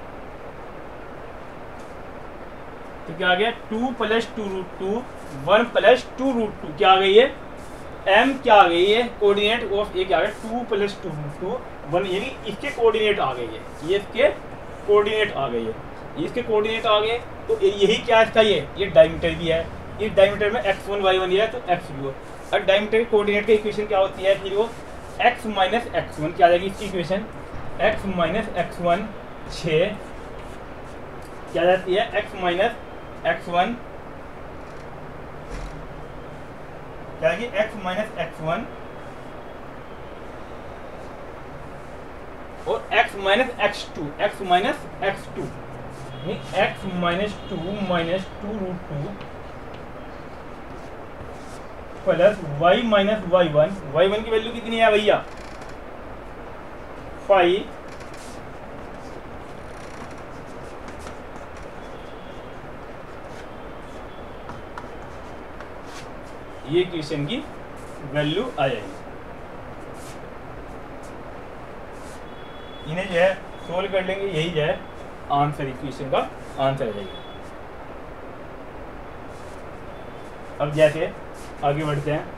S1: तो क्या आ गया, 2 प्लस 2√2 1 प्लस 2√2 क्या आ गई है, m क्या आ गई है, कोऑर्डिनेट ऑफ ए क्या आ गया, 2 प्लस 2√2 1, यानी इसके कोऑर्डिनेट आ गई है, ये इसके कोऑर्डिनेट आ गई है, इसके कोऑर्डिनेट आ गए। तो यही क्या इसका, ये डायमीटर भी है, इस डायमीटर में x1 y1 है तो x भी हो। और डायमीटर कोऑर्डिनेट की इक्वेशन क्या होती है, फिर वो x माइनस x1 क्या आ जाएगी इसकी इक्वेशन, x माइनस x1 6 क्या जाती है, x माइनस x1 क्या आएगी, x माइनस x1 और x minus x2, x minus x2 x minus 2 minus 2√2 plus y minus y1 की वैल्यू कितनी है भैया, 5 ये इक्वेशन की वैल्यू आ जाएगी। इन्हें जो है सोल्व कर लेंगे, यही जो है आंसर, इक्वेशन का आंसर आ जाएगा। अब जैसे आगे बढ़ते हैं,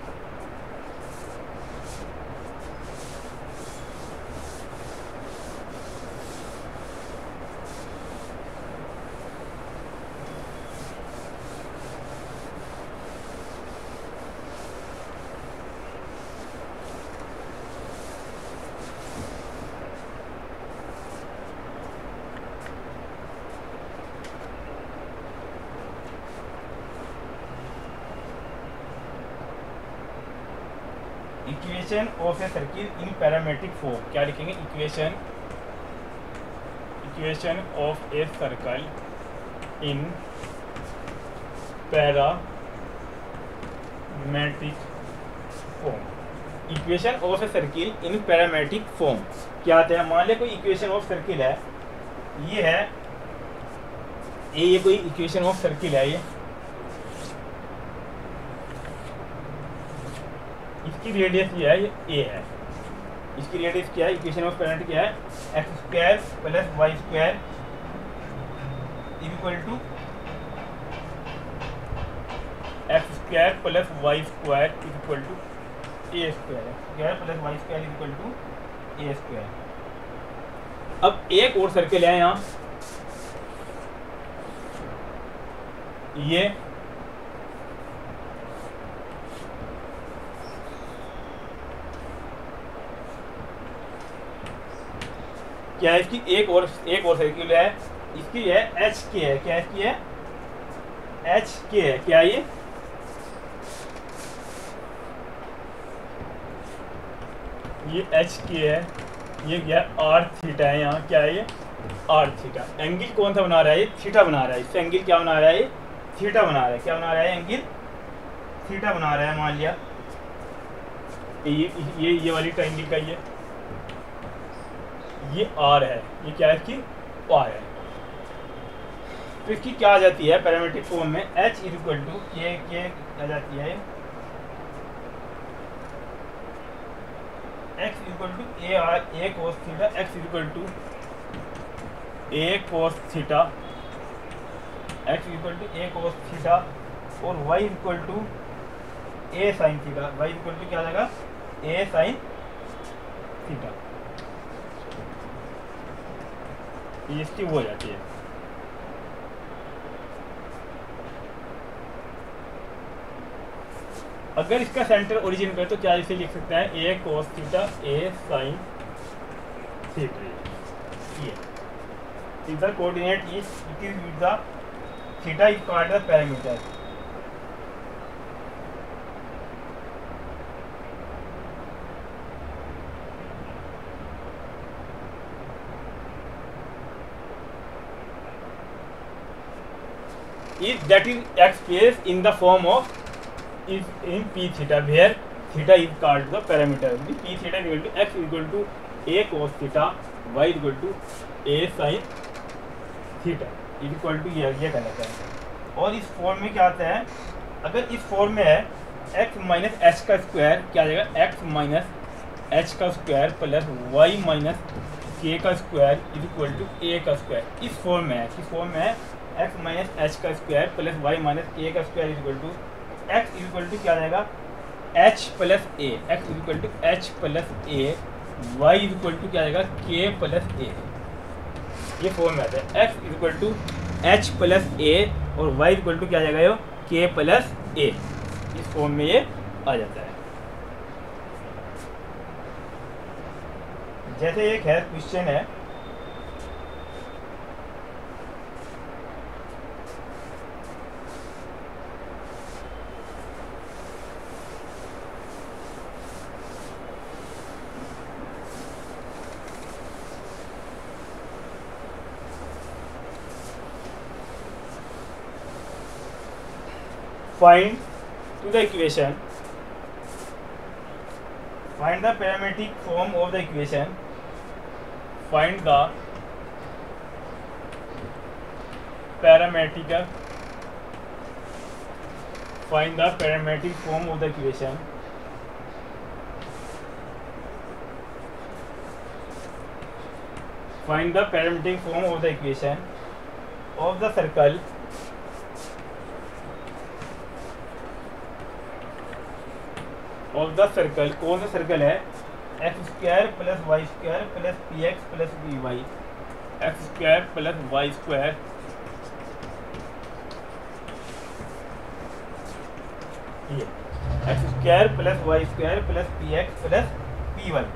S1: equation of a circle in parametric form, क्या लिखेंगे, equation of a circle in parametric form, equation of a circle in parametric form क्या आता है। मान ले कोई इक्वेशन ऑफ सर्किल है, ये है ये कोई इक्वेशन ऑफ सर्किल है, ये इसकी रेडियस ये है, ये a है, इसकी रेडियस क्या है, इक्वेशन ऑफ पैरामेट्रिक क्या है, x² plus y² equal to x² plus y² equal to a² plus y² equal to a²। अब एक और सर्किल है यहाँ, ये क्या है, इसकी एक और सर्किल है, इसकी है HK है, क्या इसकी है, HK है, क्या ये HK है, ये क्या r थीटा है, यहाँ क्या है, ये r थीटा। एंगल कौन सा बना रहा है, ये थीटा बना रहा है, इससे एंगल क्या बना रहा है, ये थीटा बना रहा है, क्या बना रहा है, एंगल थीटा बना रहा है। मान लिया ये वाली ट्रायंगल का ये r है, ये क्या है, इसकी r है। तो इसकी क्या आ जाती है पैरामेट्रिक फॉर्म में, h इक्वल टू के आ जाती है, x equal to a cos theta, x equal to a cos theta, x equal to a cos theta और y equal to a sin theta, y equal to क्या आ जाएगा, a sin theta, इसकी वो हो जाती है। अगर इसका सेंटर ओरिजिन पे तो क्या इसे लिख सकते हैं, a cos theta a sin theta. Here. If the coordinate is it is with the theta is called the parameter. If that is expressed in the form of is in p theta, where theta is called the parameter. P theta is equal to x is equal to a cos theta, y is equal to a sin theta is equal to ये कहना चाहिए। और इस form में क्या आता है, अगर इस फॉर्म में है x माइनस एच का स्क्वायर क्या आ जाएगा, x माइनस एच का square plus y minus k का square is equal to a का स्क्वायर। इस फॉर्म में है, किस फॉर्म में है, x माइनस एच का square plus y minus k का square is equal to x is equal to क्या आ जाएगा, h plus a, x is equal to h plus a, y is equal to क्या आ जाएगा, k प्लस ए। ये form में आता है x is equal to h plus a और y इक्वल टू क्या आ जाएगा, k प्लस ए। इस फॉर्म में ये आ जाता है। जैसे एक है क्वेश्चन है, find to the equation, find the parametric form of the equation, find the parametric form of the equation, find the parametric form of the equation of the circle कौन सा सर्कल है, x square plus Y square plus p x plus p y, x square plus Y square ये x square plus Y square plus p x plus p y.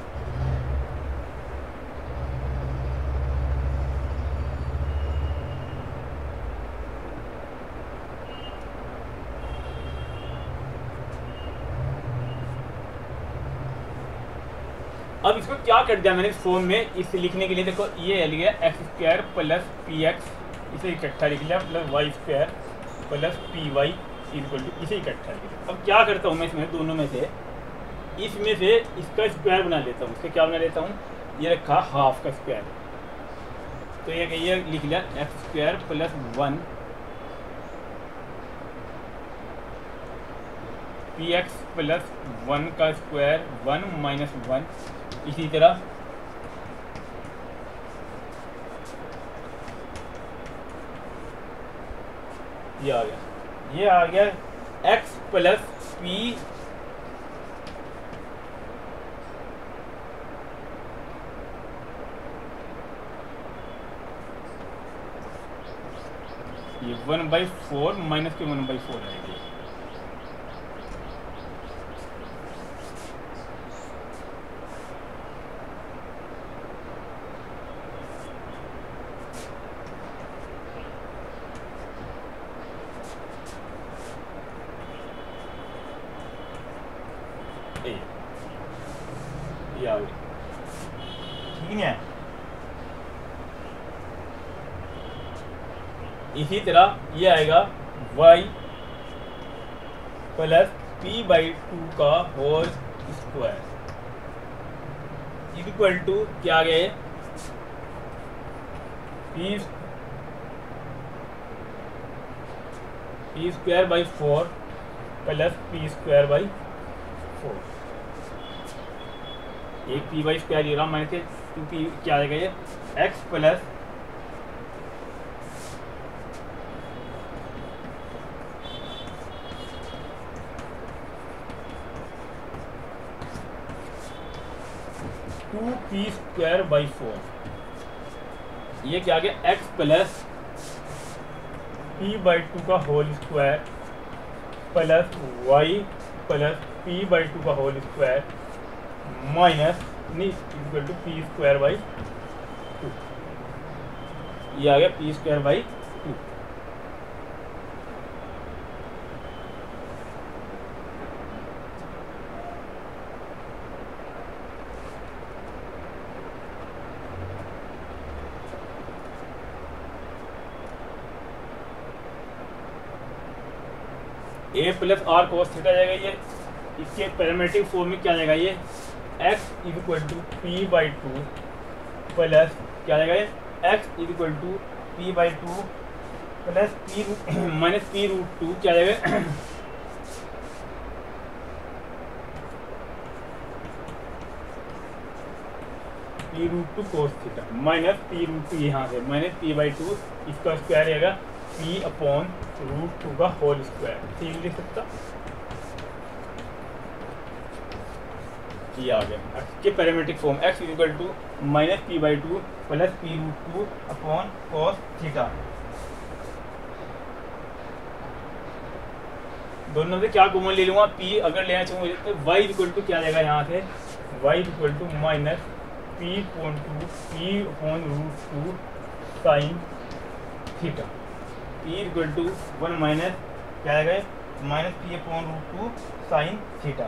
S1: अब इसको क्या कर दिया मैंने इस फॉर्म में, इसे लिखने के लिए देखो ये लिया x square plus p x, इसे इकट्ठा लिख लिया, plus Y square plus p y equal to, इसे इकट्ठा लिख लिया। अब क्या करता हूँ मैं इसमें दोनों में से, इसमें से इसका स्क्वायर बना लेता हूँ। इसका क्या बना लेता हूँ, ये रखा हाफ का स्क्वायर, तो ये लिख लिया x square plus 1 p x plus 1 का स्क्वायर 1 माइनस 1। इसी तरह ये आ गया x प्लस पी ये 1/4 माइनस के 1/4 आएगी। ठीक है, इसी तरह ये आएगा y प्लस p/2 का होल स्क्वायर इक्वल टू क्या आ गया, p square by 4 plus p square by 4। एक पी वाई स्क्वायर ले रहा हूँ मैंने से 2p क्या आ जाएगा, ये x plus p square by 4, ये क्या आ गया x प्लस p/2 का whole square plus y plus p/2 का होल स्क्वायर माइनस नहीं equal to p square by 2, ये आ गया p square by 2। A plus r cos theta जाएगा, ये इसके पैरामीट्रिक फॉर्म में क्या जाएगा, ये x equal to p by 2 plus क्या जाएगा, ये x equal to p by 2 plus p minus p root 2 क्या जाएगा, p root 2 cos theta minus p root 2, यहाँ से माइनस पी बाई 2, इसका स्क्वायर रहेगा पी अपॉन रूट 2 का होल स्क्वायर, ठीक लिख सकता, ये आ गया एक्स के parametric form, x equal to minus p by 2 plus p root 2 upon cos theta. दोनों से क्या कॉमन ले लूँगा, पी अगर लेना चाहूँगा तो वाई इक्वल टू क्या जाएगा, यहाँ से y equal to minus p upon 2 p upon root 2 sine theta, p equal to 1 minus क्या आएगा, minus p upon root 2 sine theta.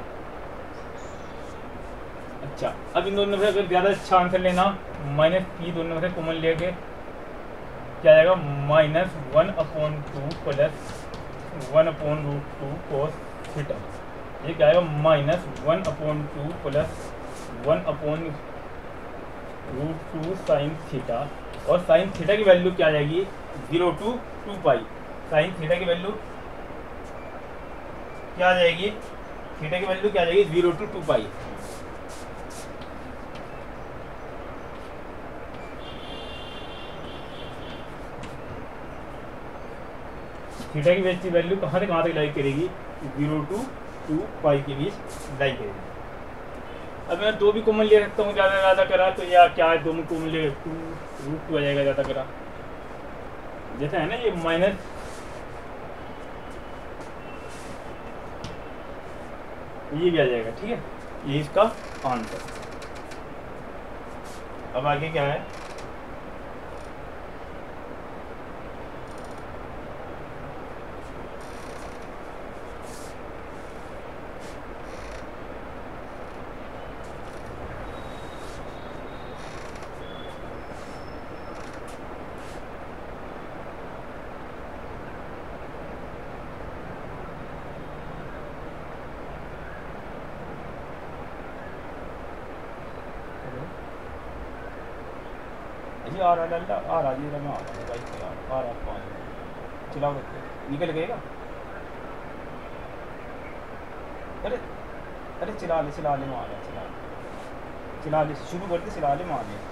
S1: अच्छा, अब इन दोनों में से अगर ज़्यादा अच्छा आंसर लेना, माइनस पी दोनों में से कॉमन लेके क्या आएगा, minus 1 upon 2 plus 1 upon root 2 cos theta, ये क्या आएगा, minus 1 upon 2 plus 1 upon root 2 sine theta, और साइन थीटा की वैल्यू क्या आ जाएगी, 0 टू 2 पाई, साइन थीटा की वैल्यू क्या आ जाएगी, थीटा की वैल्यू क्या आ जाएगी, 0 टू 2 पाई। थीटा की वैल्यू कहाँ से कहाँ तक लाई करेगी, 0 टू 2 पाई के बीच लाई करेगी। अब मैं दो भी कॉमन ले सकता हूँ, ज़्यादा ज़्यादा करा तो, या क्या है, दो में कॉमन ले 2 रूट 2 आ जाएगा ज़्यादा करा, जैसा है ना ये माइनस ये भी आ जाएगा, ठीक है, ये इसका आंसर। अब आगे क्या है, आ रहा है, आ रहा है, मैं आ रहा हूँ भाई, आ रहा 5 चलाओ, निकल गएगा, अरे अरे चला ले मैं आ रहा, चला ले शुरू करते, चला ले मैं आ गया।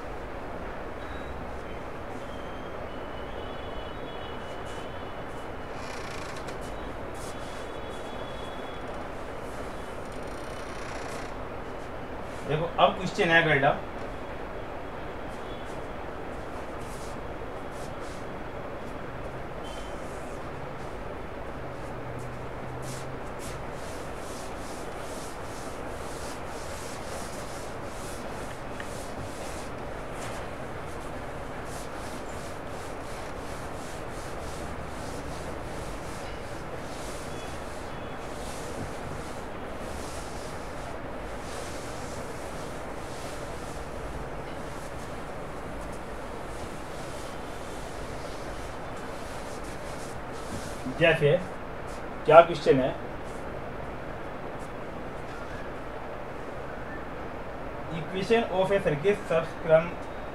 S1: देखो अब क्वेश्चन है गड्ढा, जैसे क्या क्वेश्चन है, इक्वेशन ऑफ ए सर्किट सबक्रम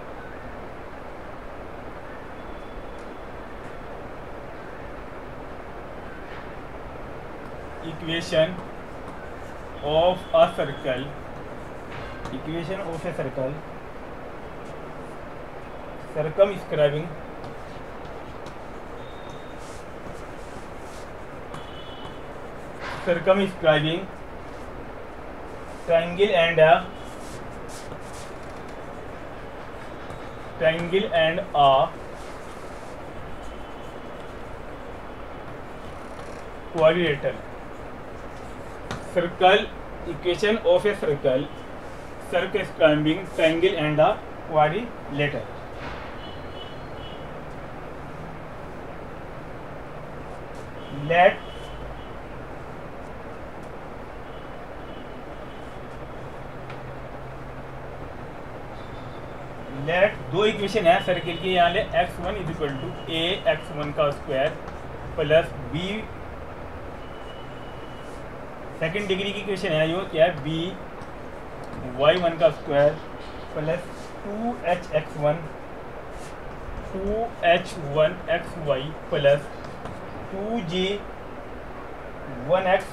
S1: equation of a circle, equation of a circle circumscribing triangle and a quadrilateral. Circle, equation of a circle circumscribing triangle and a quadrilateral. Let दो इक्वेशन है circle की, यहाँ ले x1 is equal to a x1 का square plus b second degree की equation है, जो क्या है b y1 का square plus 2hx1 2h1xy plus 2g1x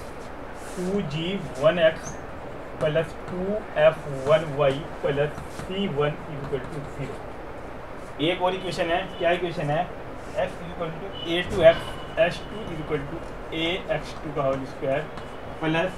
S1: 2g1x plus 2f1y plus c1 equal to 0। एक और इक्वेशन है, क्या इक्वेशन है, x equal to a2x h2 equal to ax2 का whole square plus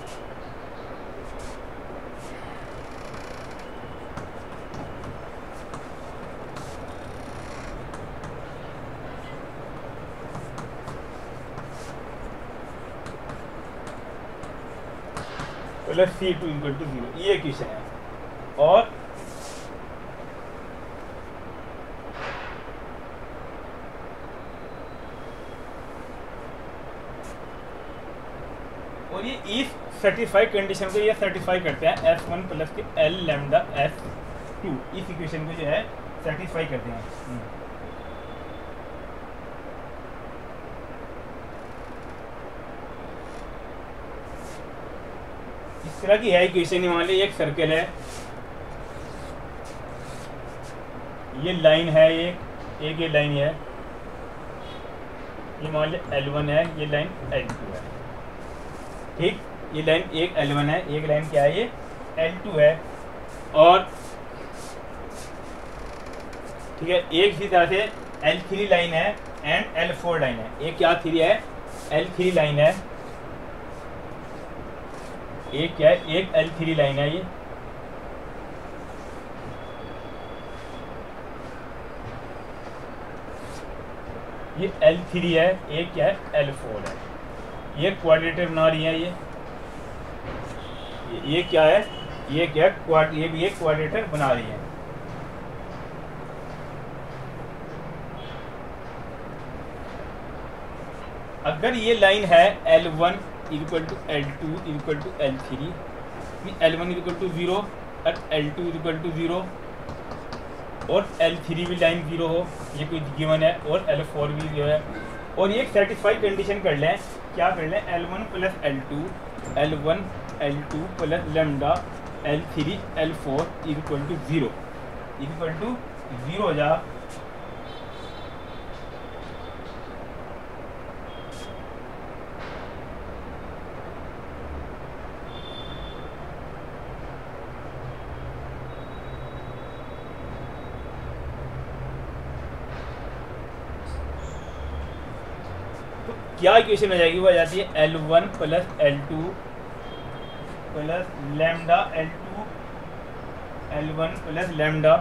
S1: plus c2 equal to 0, ये equation है। और ये इस सर्टिफाई कंडीशन को ये सर्टिफाई करते हैं S1 प्लस के L लैम्डा S2, इस इक्वेशन को जो है सर्टिफाई करते हैं। इस तरह की है इक्वेशन। मान लीजिए एक सर्कल है, ये लाइन है, एक ये लाइन है, ये मान लीजिए L1 है, ये लाइन L2 है, ठीक। ये लाइन एक L1 है, एक लाइन क्या है, ये L2 है। और ठीक है, एक ही तरह से L3 लाइन है एंड L4 लाइन है। एक क्या 3 है, L3 लाइन है, एक क्या है, एक L3 लाइन है, ये L3 है, एक क्या है, L4 है। ये क्वाड्रेटर बना रही है, ये क्या है, ये क्या है, ये भी एक क्वाड्रेटर बना रही है। अगर ये लाइन है L1 equal to L2 equal to L3, L1 equal to 0 और L2 इक्वल टू 0 और L3 भी लाइन 0 हो, ये कोई गिवन है, और L4 भी जो है। और ये सर्टिफाई कंडीशन कर लें, क्या कर लें, L1 plus L2 plus lambda L3 L4 equal to 0 हो जा। क्या इक्वेशन हो जाएगी, वो आ जाती है L1 plus L2 plus lambda L2 L1 plus lambda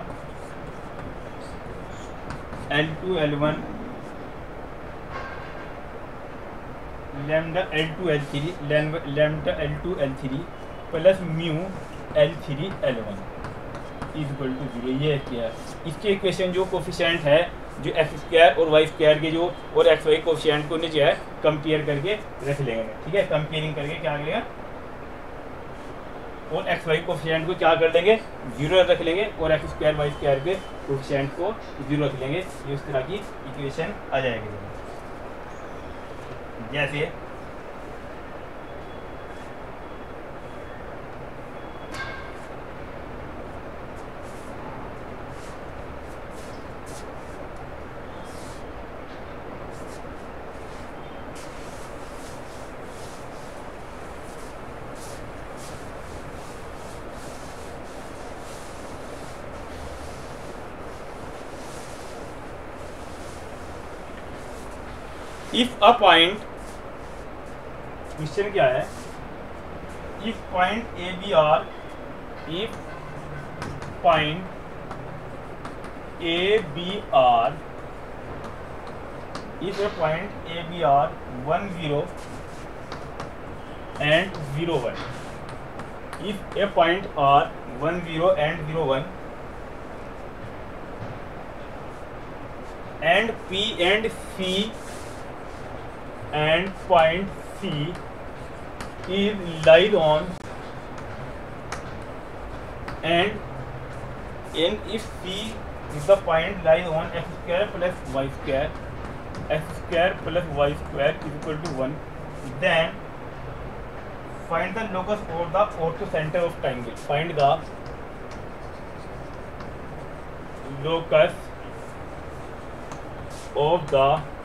S1: L2 L1 lambda L2 L3 lambda L2 L3 plus mu L3 L1 equal to 0। ये क्या है, इसके इक्वेशन जो कोफिशिएंट है, जो एक्स स्क्वायर और वाई स्क्वायर के जो और एक्स वाई कोफिशिएंट को जो है कंपेयर करके रख लेंगे, ठीक है। कंपेयरिंग करके क्या करेगा, और एक्स वाई कोफिशिएंट को क्या कर लेंगे, 0 रख लेंगे, और एक्स स्क्वायर वाई स्क्वायर के कोफिशिएंट को 0 रख लेंगे। ये उस तरह की इक्वेशन आ जाएगी। जैसे इफ अ पॉइंट, क्वेश्चन क्या है, if point a b r, if point a b r, if a point a b r 1 0 and 0 1, if a point r 1 0 and 0 1 and P and C and point C is lies on and if C is the point lies on x square plus y square, x square plus y square is equal to 1, then find the locus of the orthocenter of triangle. Find the locus of the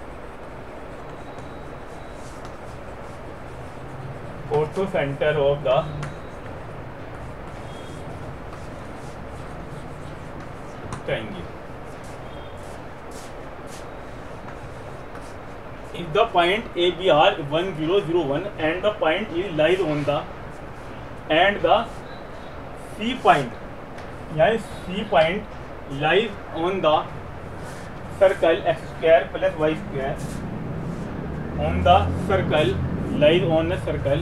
S1: orthocenter of the triangle. If the point AB are 1 0 0 1 and the point is lies on the and the C point, yeah, C point lies on the circle x square plus y square, on the circle lies on the circle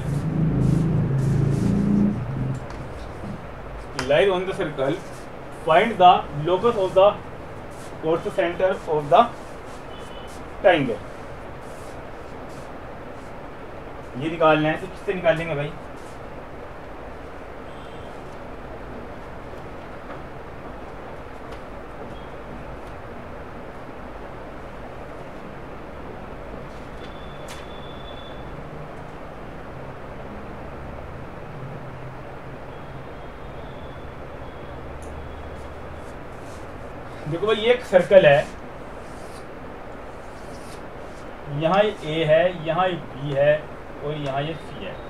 S1: lies on the circle, find the locus of the orthocenter of the triangle. ये निकालना है तो किससे निकालेंगे भाई? देखो भाई ये एक सर्कल है, यहाँ ए है, यहाँ बी है और यहाँ ये सी है,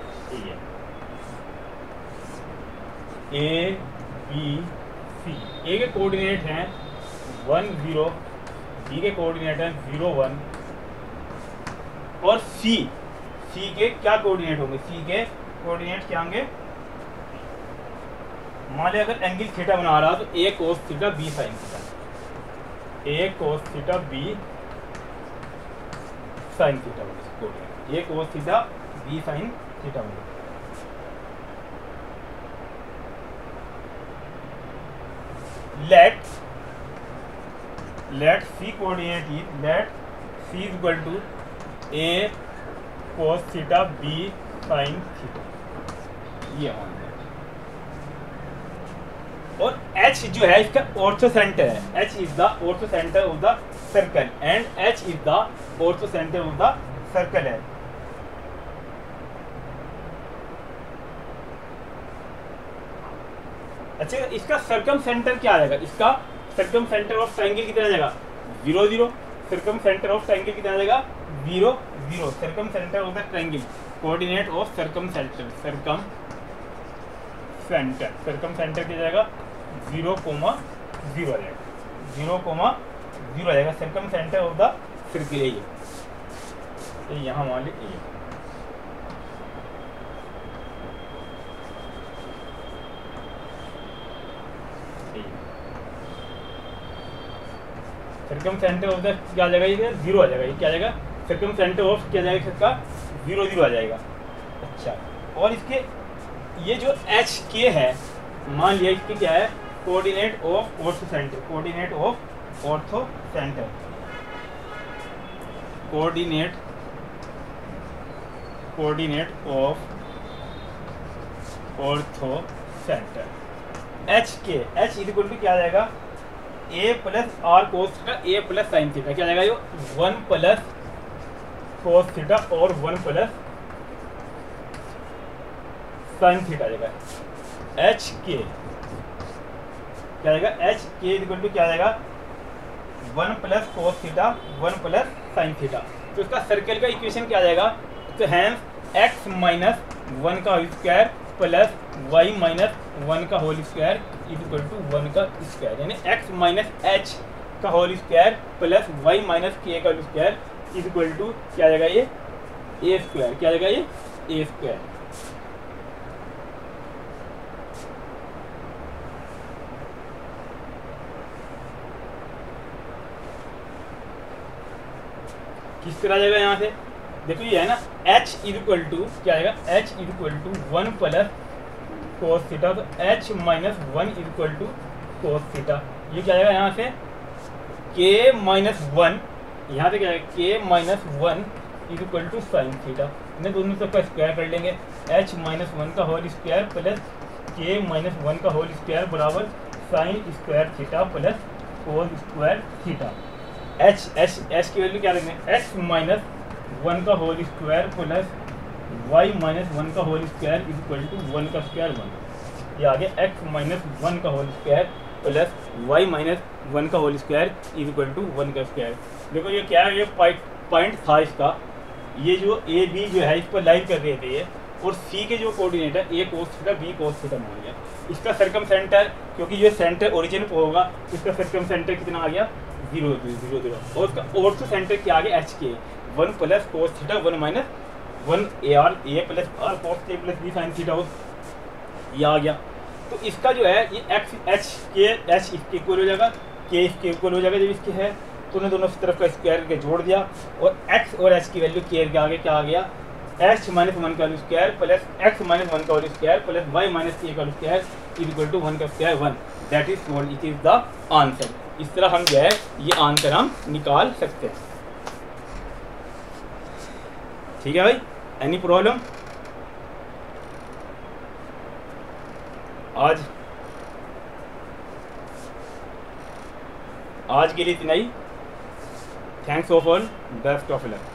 S1: ए बी सी। ए के कोऑर्डिनेट हैं 1 0, बी के कोऑर्डिनेट हैं 0 1 और सी के क्या कोऑर्डिनेट होंगे? सी के कोऑर्डिनेट क्या होंगे? मान लिया अगर एंगल थीटा बना रहा तो a cos theta b sine theta, a cos theta b sine theta बनेगा, a cos theta b sine theta बनेगा। let C coordinate is let C is equal to A cos theta B sin theta, ये मान लिया। और H जो है इसका ऑर्थोसेंटर है, H is the orthocenter of the circle and H is the orthocenter of the circle है। अच्छा इसका सर्कम सेंटर क्या आ जाएगा? इसका सर्कम सेंटर ऑफ ट्रायंगल कितना आ जाएगा? 0 0। सर्कम सेंटर ऑफ ट्रायंगल कितना आ जाएगा? 0 0। Circumcentre of the triangle, coordinate of circumcentre, circumcentre क्या जाएगा? 0 0 आ जाएगा, 0 0 आ जाएगा। Circumcentre of the circle है ये यहाँ मान लीजिए। सर्कम सेंटर ऑफ द क्या आ जाएगा? ये 0 आ जाएगा। ये क्या आ जाएगा? सर्कम सेंटर ऑफ क्या जाएगा? इसका 0 0 आ जाएगा। अच्छा, और इसके ये जो एच के है, मान लिया इसके क्या है? Coordinate of orthocentre, coordinate of orthocentre, coordinate of orthocentre. H k, h equal to क्या आ जाएगा? A plus r cos theta, a plus sine theta, क्या जाएगा? ये 1 प्लस कोस थीटा और 1 प्लस साइन थीटा जाएगा। H k क्या जाएगा? एच के इक्वल टू क्या जाएगा? 1 plus cos theta 1 plus sine theta. तो इसका सर्कल का इक्वेशन क्या आ जाएगा? तो हैंस एक्स माइनस 1 का whole square plus y minus 1 का होल स्क्वायर इक्वल टू 1 का स्क्वायर, यानी एक्स माइनस एच का whole square plus y minus k का होल स्क्वायर इक्वल टू क्या जाएगा? ये ए स्क्वायर, क्या जाएगा? ये ए स्क्वायर। किस तरह जाएगा? यहाँ से देखो ये है ना, h इक्वल टू क्या आएगा? h equal to 1 plus cos theta, तो h minus 1 equal to cos theta. ये क्या आएगा यहाँ से k माइनस 1, यहाँ से क्या है k minus 1 equal to sine theta. इन्हें दोनों सबका स्क्वायर कर लेंगे, h माइनस 1 का whole square plus k minus 1 का होल स्क्वायर बराबर sine square theta plus cos square theta. h की वैल्यू क्या रखेंगे, x माइनस 1 का whole square plus y minus 1 का होल स्क्वायर इक्वल टू 1 का स्क्वायर 1। ये आगे x माइनस 1 का whole square plus y minus 1 का होल स्क्वायर इक्वल टू 1 का स्क्वायर। देखो ये क्या है, ये पॉइंट था इसका, ये जो ए बी जो है इस पर लाइन कर रहे थे ये, और सी के जो कोऑर्डिनेट है a cos theta b cos theta मान लिया। इसका सर्कम सेंटर, क्योंकि ये सेंटर ओरिजिन पर होगा, इसका सर्कम सेंटर कितना आ गया 0 0 0, और उसका ऑर्थो सेंटर क्या आ गया h k 1 plus cos theta 1 minus 1 a r a plus r cos a plus b sine theta, ये आ गया। तो इसका जो है ये एक्स एच के एच इसके इक्वल हो जाएगा, के इसके इक्वल हो जाएगा जब इसके है, तो उन्हें दोनों तरफ का स्क्वायर करके जोड़ दिया, और x और h की वैल्यू के आगे क्या आ गया, h माइनस 1 का स्क्वायर प्लस x माइनस 1 का square plus y minus k का स्क्वायर इक्वल टू 1 का square 1। That is solve, it is the answer. इस तरह हम जो है ये आंसर हम निकाल सकते हैं। ठीक है भाई, एनी प्रॉब्लम? आज के लिए इतना ही। Thanks of all, best of luck.